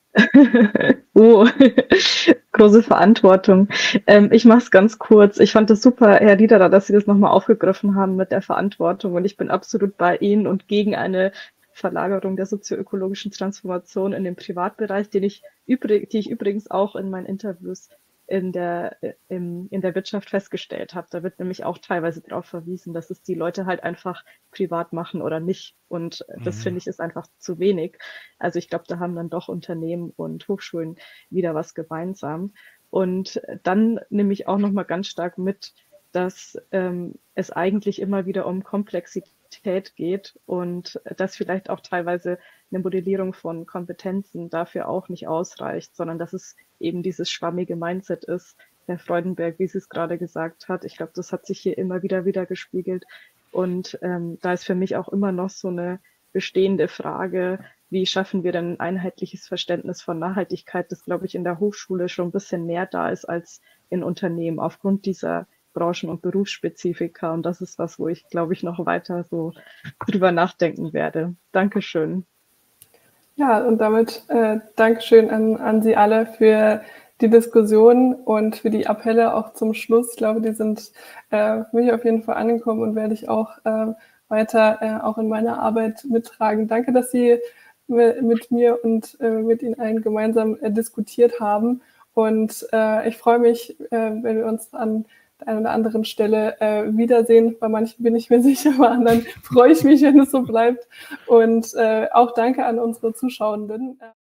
Oh, große Verantwortung. Ähm, ich mache es ganz kurz. Ich fand es super, Herr Riederer, dass Sie das nochmal aufgegriffen haben mit der Verantwortung. Und ich bin absolut bei Ihnen und gegen eine Verlagerung der sozioökologischen Transformation in den Privatbereich, den ich übrig, die ich übrigens auch in meinen Interviews in der, in, in der Wirtschaft festgestellt habe. Da wird nämlich auch teilweise darauf verwiesen, dass es die Leute halt einfach privat machen oder nicht. Und das Mhm. finde ich ist einfach zu wenig. Also ich glaube, da haben dann doch Unternehmen und Hochschulen wieder was gemeinsam. Und dann nehme ich auch nochmal ganz stark mit, dass ähm, es eigentlich immer wieder um Komplexität geht und dass vielleicht auch teilweise eine Modellierung von Kompetenzen dafür auch nicht ausreicht, sondern dass es eben dieses schwammige Mindset ist, Herr Freudenberg, wie Sie es gerade gesagt hat. Ich glaube, das hat sich hier immer wieder wieder gespiegelt. Und ähm, da ist für mich auch immer noch so eine bestehende Frage, wie schaffen wir denn ein einheitliches Verständnis von Nachhaltigkeit, das, glaube ich, in der Hochschule schon ein bisschen mehr da ist als in Unternehmen aufgrund dieser Branchen- und Berufsspezifika. Und das ist was, wo ich, glaube ich, noch weiter so drüber nachdenken werde. Dankeschön. Ja, und damit äh, Dankeschön an, an Sie alle für die Diskussion und für die Appelle auch zum Schluss. Ich glaube, die sind äh, für mich auf jeden Fall angekommen und werde ich auch äh, weiter äh, auch in meiner Arbeit mittragen. Danke, dass Sie mit mir und äh, mit Ihnen allen gemeinsam äh, diskutiert haben. Und äh, ich freue mich, äh, wenn wir uns an der einen oder anderen Stelle äh, wiedersehen. Bei manchen bin ich mir sicher, bei anderen freue ich mich, wenn es so bleibt. Und äh, auch danke an unsere Zuschauenden.